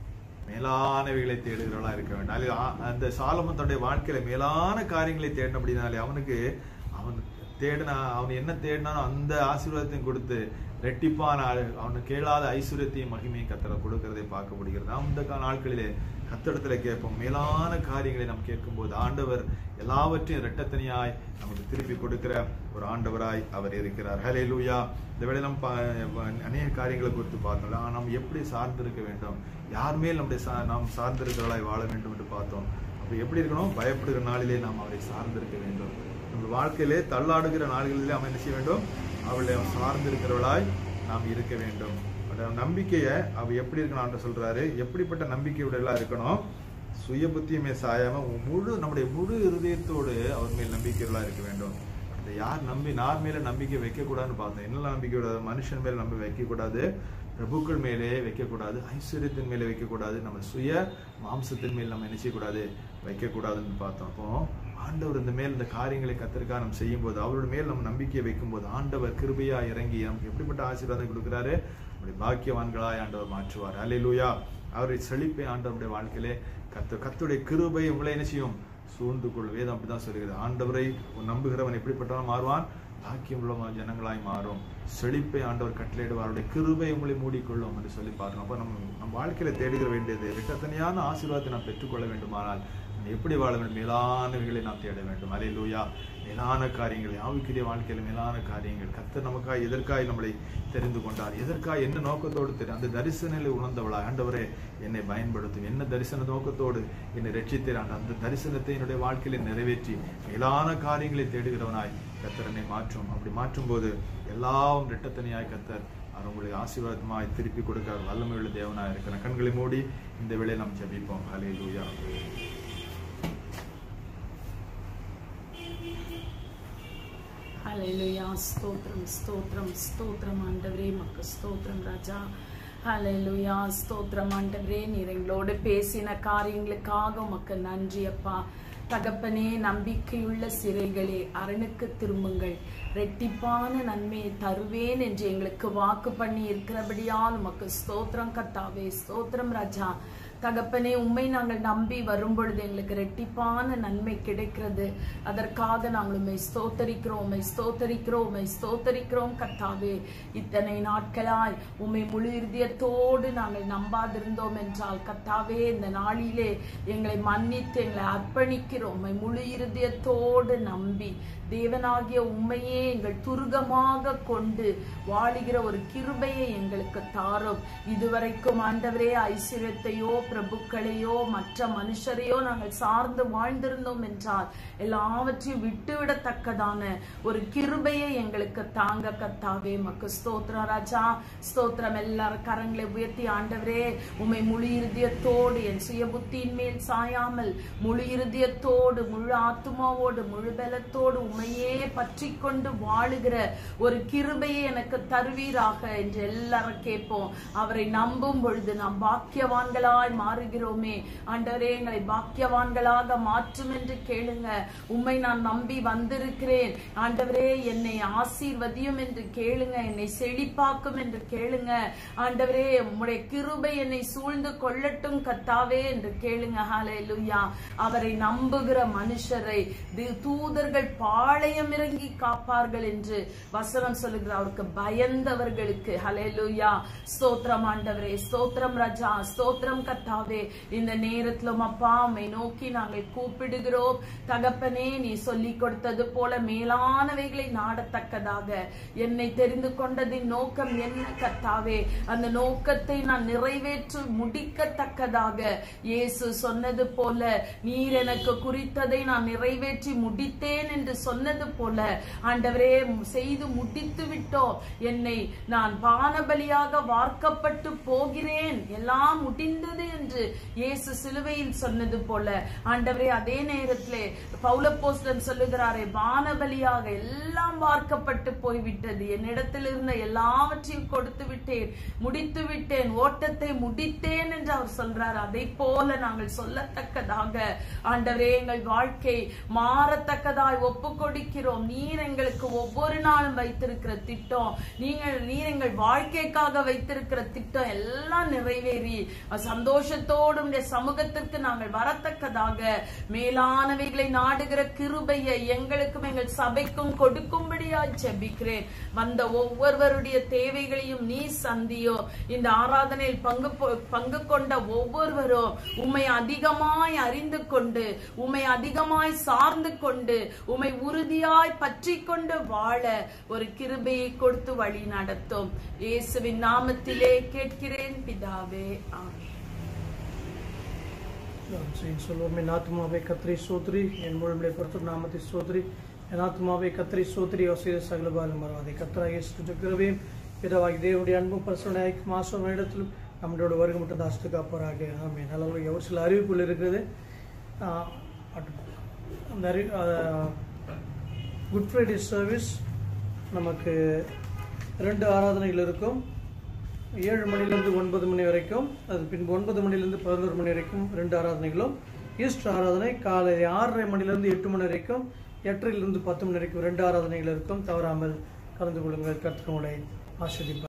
மேலானவைகளை தேடுகிறவளா இருக்க வேண்டும். அந்த சாலமோன் தன்னுடைய வாழ்க்கையில மேலான காரியங்களை தேடின அப்படின்னாலே அவனுக்கு அவன் தேடினா அவன் என்ன தேடினானோ அந்த ஆசீர்வாதத்தையும் கொடுத்து ரெட்டிப்பான அவனுக்கு கேளாத ஐஸ்வர்யத்தையும் மகிமையும் கத்தரை கொடுக்கறதை பார்க்க முடிகிறது. அந்த நாட்களிலே கத்தடத்துல கேட்போம். மேலான காரியங்களை நாம் கேட்கும் போது ஆண்டவர் எல்லாவற்றையும் இரட்டத்தனியாய் நமக்கு திருப்பி கொடுக்கிற ஒரு ஆண்டவராய் அவர் இருக்கிறார். ஹல்லேலூயா. இந்த வேளை நம்ம அநேக காரியங்களை குறித்து பார்த்தோம். நாம் எப்படி சார்ந்திருக்க வேண்டும், யார் மேல் நம்முடைய நாம் சார்ந்திருக்கிறவர்களாய் வாழ வேண்டும் என்று பார்த்தோம். அப்ப எப்படி இருக்கணும்? பயப்படுகிற நாளிலே நாம் அவரை சார்ந்திருக்க வேண்டும். நம்ம வாழ்க்கையிலே தள்ளாடுகிற நாடுகளிலே அவன் என்ன செய்ய வேண்டும்? அவளை சார்ந்திருக்கிறவளாய் நாம் இருக்க வேண்டும். நம்பிக்கையை அவ எப்படி இருக்கணும் சொல்றாரு. எப்படிப்பட்ட நம்பிக்கையுடைய இருக்கணும்? சுய புத்தியுமே சாயாம முழு நம்முடைய முழு இருதயத்தோடு அவர் மேல் நம்பிக்கைகளா இருக்க வேண்டும். இந்த யார் நம்பி நார் மேல நம்பிக்கை வைக்க கூடாதுன்னு பார்த்தோம். என்னெல்லாம் நம்பிக்கை கூடாது? மனுஷன் மேல நம்பி வைக்க கூடாது, பிரபுக்கள் மேலே வைக்க கூடாது, ஐஸ்வர்யத்தின் மேலே வைக்க கூடாது, நம்ம சுய மாம்சத்தின் மேல் நம்ம என்ன செய்யக்கூடாது? வைக்க கூடாதுன்னு பார்த்தோம். அப்போ ஆண்டவர் இந்த மேல் இந்த காரியங்களை கத்திற்காக நம்ம செய்யும் போது அவரோட மேல் நம்ம நம்பிக்கையை வைக்கும் போது ஆண்டவர் கிருபையா இறங்கி நமக்கு எப்படிப்பட்ட ஆசீர்வாதம் கொடுக்கிறாரு? நம்முடைய பாக்கியவான்களாய் ஆண்டவர் மாற்றுவார். அல்லேலூயா. அவருடைய செழிப்பை ஆண்டவருடைய வாழ்க்கையிலே கத்த கத்துடைய கிருபை உங்களை என்ன செய்யும்? சூழ்ந்து கொள். வேதம் அப்படிதான் சொல்லுகிறது. ஆண்டவரை நம்புகிறவன் எப்படிப்பட்டவன் மாறுவான்? பாக்கியம் உள்ள ஜனங்களாய் மாறும். செழிப்பை ஆண்டவர் கட்டளையிடுவார். அவருடைய கிருபை உங்களை மூடிக்கொள்ளும் என்று சொல்லி பார்க்கணும். அப்ப நம்ம நம்ம வாழ்க்கையில தேடுகிற வேண்டியது இரட்டத்தனியான ஆசீர்வாதத்தை நாம் பெற்றுக்கொள்ள வேண்டுமானால் எப்படி வாழ வேண்டும்? மேலானவைகளை நாம் தேட வேண்டும். அல்லேலூயா. மேலான காரியங்கள், ஆவிக்குரிய வாழ்க்கையில மேலான காரியங்கள் கர்த்தர் நமக்காய் எதற்காய் நம்மளை தெரிந்து கொண்டார், எதற்காய் என்ன நோக்கத்தோடு தெரியும் அந்த தரிசனங்களை உணர்ந்தவளா ஆண்டவரே என்னை பயன்படுத்தும், என்ன தரிசன நோக்கத்தோடு என்னை ரட்சித்தார் அந்த தரிசனத்தை என்னுடைய வாழ்க்கையில நிறைவேற்றி மேலான காரியங்களை தேடுகிறவனாய் கர்த்தர் என்னை மாற்றும். அப்படி மாற்றும் போது எல்லாம் இரட்டத்தனியாய் கர்த்தர் அவங்களுடைய ஆசீர்வாதமாய் திருப்பி கொடுக்க வல்லமையுள்ள தேவனாய் இருக்கிற கண்களை மூடி இந்த வேளை நாம் ஜெபிப்போம். ஹல்லேலூயா. ஹல்லேலூயா. ஸ்தோத்திரம் ஸ்தோத்திரம் ஸ்தோத்திரம் ஆண்டவரே, மக்கு ஸ்தோத்திரம் ராஜா. ஹல்லேலூயா. ஸ்தோத்திரம் ஆண்டவரே, நீர் எங்களோடு பேசின காரியங்களுக்காக உமக்கு நன்றி அப்பா. தகப்பனே, நம்பிக்கையுள்ள சிறைகளே அரணுக்கு திரும்புங்கள், ரெட்டிப்பான நன்மையை தருவேன் என்று எங்களுக்கு வாக்கு பண்ணி இருக்கிறபடியால் உமக்கு ஸ்தோத்திரம் கர்த்தாவே. ஸ்தோத்திரம் ராஜா. தகப்பனே, உண்மை நாங்கள் நம்பி வரும் பொழுது எங்களுக்கு ரெட்டிப்பான நன்மை கிடைக்கிறது. அதற்காக நாங்கள் உண்மை ஸ்தோத்தரிக்கிறோம், உண்மை ஸ்தோத்தரிக்கிறோம், உண்மை ஸ்தோத்தரிக்கிறோம் கர்த்தாவே. இத்தனை நாட்களாய் உண்மை முழு இருதயத்தோடு நாங்கள் நம்பாதிருந்தோம் என்றால் கர்த்தாவே இந்த நாளிலே எங்களை மன்னித்து எங்களை அர்ப்பணிக்கிறோம். உண்மை முழு இருதயத்தோடு நம்பி தேவனாகிய உண்மையே எங்கள் துருகமாக கொண்டு வாழுகிற ஒரு கிருபையை எங்களுக்கு தாரும். இதுவரைக்கும் ஆண்டவரே ஐஸ்வர்யத்தையோ பிரபுக்களையோ மற்ற மனுஷரையோ நாங்கள் சார்ந்து வாழ்ந்திருந்தோம் என்றால் எல்லாவற்றையும் விட்டுவிடத்தக்கதான ஒரு கிருபையை எங்களுக்கு தாங்க கர்த்தாவே. மக்கு ஸ்தோத்திரம் ராஜா. ஸ்தோத்திரம். எல்லாரும் கரங்களை உயர்த்தி ஆண்டவரே உம்மை முழு இருதயத்தோடு என் சுய புத்தியின் மேல் சாயாமல் முழு இருதயத்தோடு முழு ஆத்துமாவோடு முழு பலத்தோடு உம்மையே பற்றி கொண்டு வாழுகிற ஒரு கிருபையை எனக்கு தருவீராக என்று எல்லாரும் கேட்போம். அவரை நம்பும் பொழுது நாம் பாக்கியவான்களாய் மாறுகிறோமே. ஆண்டவரே, எங்களை பாக்கியவான்களாக மாற்றும் என்று கேளுங்க. உம்மை நான் நம்பி வந்திருக்கிறேன் ஆண்டவரே, என்னை ஆசீர்வதியும் என்று கேளுங்க. என்னை செழிப்பாக்கும் என்று கேளுங்க. ஆண்டவரே, உம்முடைய கிருபை என்னை சூழ்ந்து கொள்ளட்டும் கர்த்தாவே என்று கேளுங்க. ஹல்லேலூயா. அவரை நம்புகிற மனுஷரை தூதர்கள் பாளையம் இறங்கி காப்பார்கள் என்று வசனம் சொல்லுகிற அவருக்கு பயந்தவர்களுக்கு. ஹல்லேலூயா. ஸ்தோத்திரம் ஆண்டவரே, ஸ்தோத்திரம் ராஜா, ஸ்தோத்திரம் கர்த்தாவே. இந்த நேரத்திலும் அப்பா உம்மை நோக்கி நாங்கள் கூப்பிடுகிறோம் தகப்பனே. நீ சொல்லிக் கொடுத்தது போல மேலானவைகளை நாடத்தக்கதாக என்னை தெரிந்து கொண்டதின் நோக்கம் என்ன கர்த்தாவே? அந்த நோக்கத்தை நான் நிறைவேற்றி முடிக்கத்தக்கதாக இயேசு சொன்னது போல, நீர் எனக்கு குறித்ததை நான் நிறைவேற்றி முடித்தேன் என்று சொன்னது போல ஆண்டவரே செய்து முடித்து விட்டோம். என்னை நான் பானபலியாக வார்க்கப்பட்டு போகிறேன், எல்லாம் முடிந்தது என்று இயேசு சிலுவையில் சொன்னது போல ஆண்டவரே, அதே நேரத்திலே பவுலப்போஸ்தலன் சொல்லுகிறாரே, பானபலியாக எல்லாம் வார்க்கப்பட்டு போய்விட்டது, என்னிடத்தில் இருந்த எல்லாவற்றையும் கொடுத்து விட்டேன், முடித்து விட்டேன், ஓட்டத்தை முடித்தேன் என்று அவர் சொல்றார். அதை போல நாங்கள் சொல்லத்தக்கதாக ஆண்டவரே எங்கள் வாழ்க்கை மாறத்தக்கதாய் ஒப்பு கொடுக்கிறோம். நீர் எங்களுக்கு ஒவ்வொரு நாளும் வைத்திருக்கிற திட்டம், நீங்கள் நீர் எங்கள் வாழ்க்கைக்காக வைத்திருக்கிற திட்டம் எல்லாம் நிறைவேறி சந்தோஷத்தோடு சமூகத்திற்கு நாங்கள் வரத்தக்கதாக மேலானவைகளை நாடுகிற கிருபையை எங்களுக்கும் எங்கள் சபைக்கும் கொடுக்கும்படியாய் ஜெபிக்கிறேன். வந்த ஒவ்வொருவருடைய தேவைகளையும் நீ சந்தியோ. இந்த ஆராதனையில் பங்கு பங்கு கொண்ட ஒவ்வொருவரும் உம்மை அதிகமாய் அறிந்து கொண்டு, உம்மை அதிகமாய் சார்ந்து கொண்டு, உம்மை உறுதியாய் பற்றி கொண்டு வாழ ஒரு கிருபையை கொடுத்து வழி நடத்தும். இயேசுவின் நாமத்திலே கேட்கிறேன் பிதாவே, ஆமென். சொல்வோம், என் ஆத்மாவே கர்த்தரை ஸ்தோத்திரி, என் முழுமையை பொறுத்த நாமத்தை ஸ்தோத்திரி. என் ஆத்மாவே கர்த்தரை ஸ்தோத்திரி, அவசிய சகலபாலும் மறவாதே. கர்த்தராகிய இயேசு கிருபையும் பிதாவாகி தேவனுடைய அன்பும் பரிசுத்தமாய் மாசம் இடத்திலும் நம்மளோட வருகை மட்டும் தாஸ்து காப்பராக. ஆமென். ஹல்லேலூயா. ஒரு சில அறிவிப்புகள் இருக்கிறது. அந்த அறி குட் ஃப்ரைடே சர்வீஸ் நமக்கு ரெண்டு ஆராதனைகள் இருக்கும். ஏழு மணிலேருந்து ஒன்பது மணி வரைக்கும், அது பின்பு ஒன்பது மணிலேருந்து பதினோரு மணி வரைக்கும் ரெண்டு ஆராதனைகளும். ஈஸ்டர் ஆராதனை காலை ஆறரை மணிலேருந்து எட்டு மணி வரைக்கும், எட்டரையிலிருந்து பத்து மணி வரைக்கும் ரெண்டு ஆராதனைகள் இருக்கும். தவறாமல் கலந்து கொள்ளுங்கள். கர்த்தர் உங்களை ஆசீர்வதிப்பார்.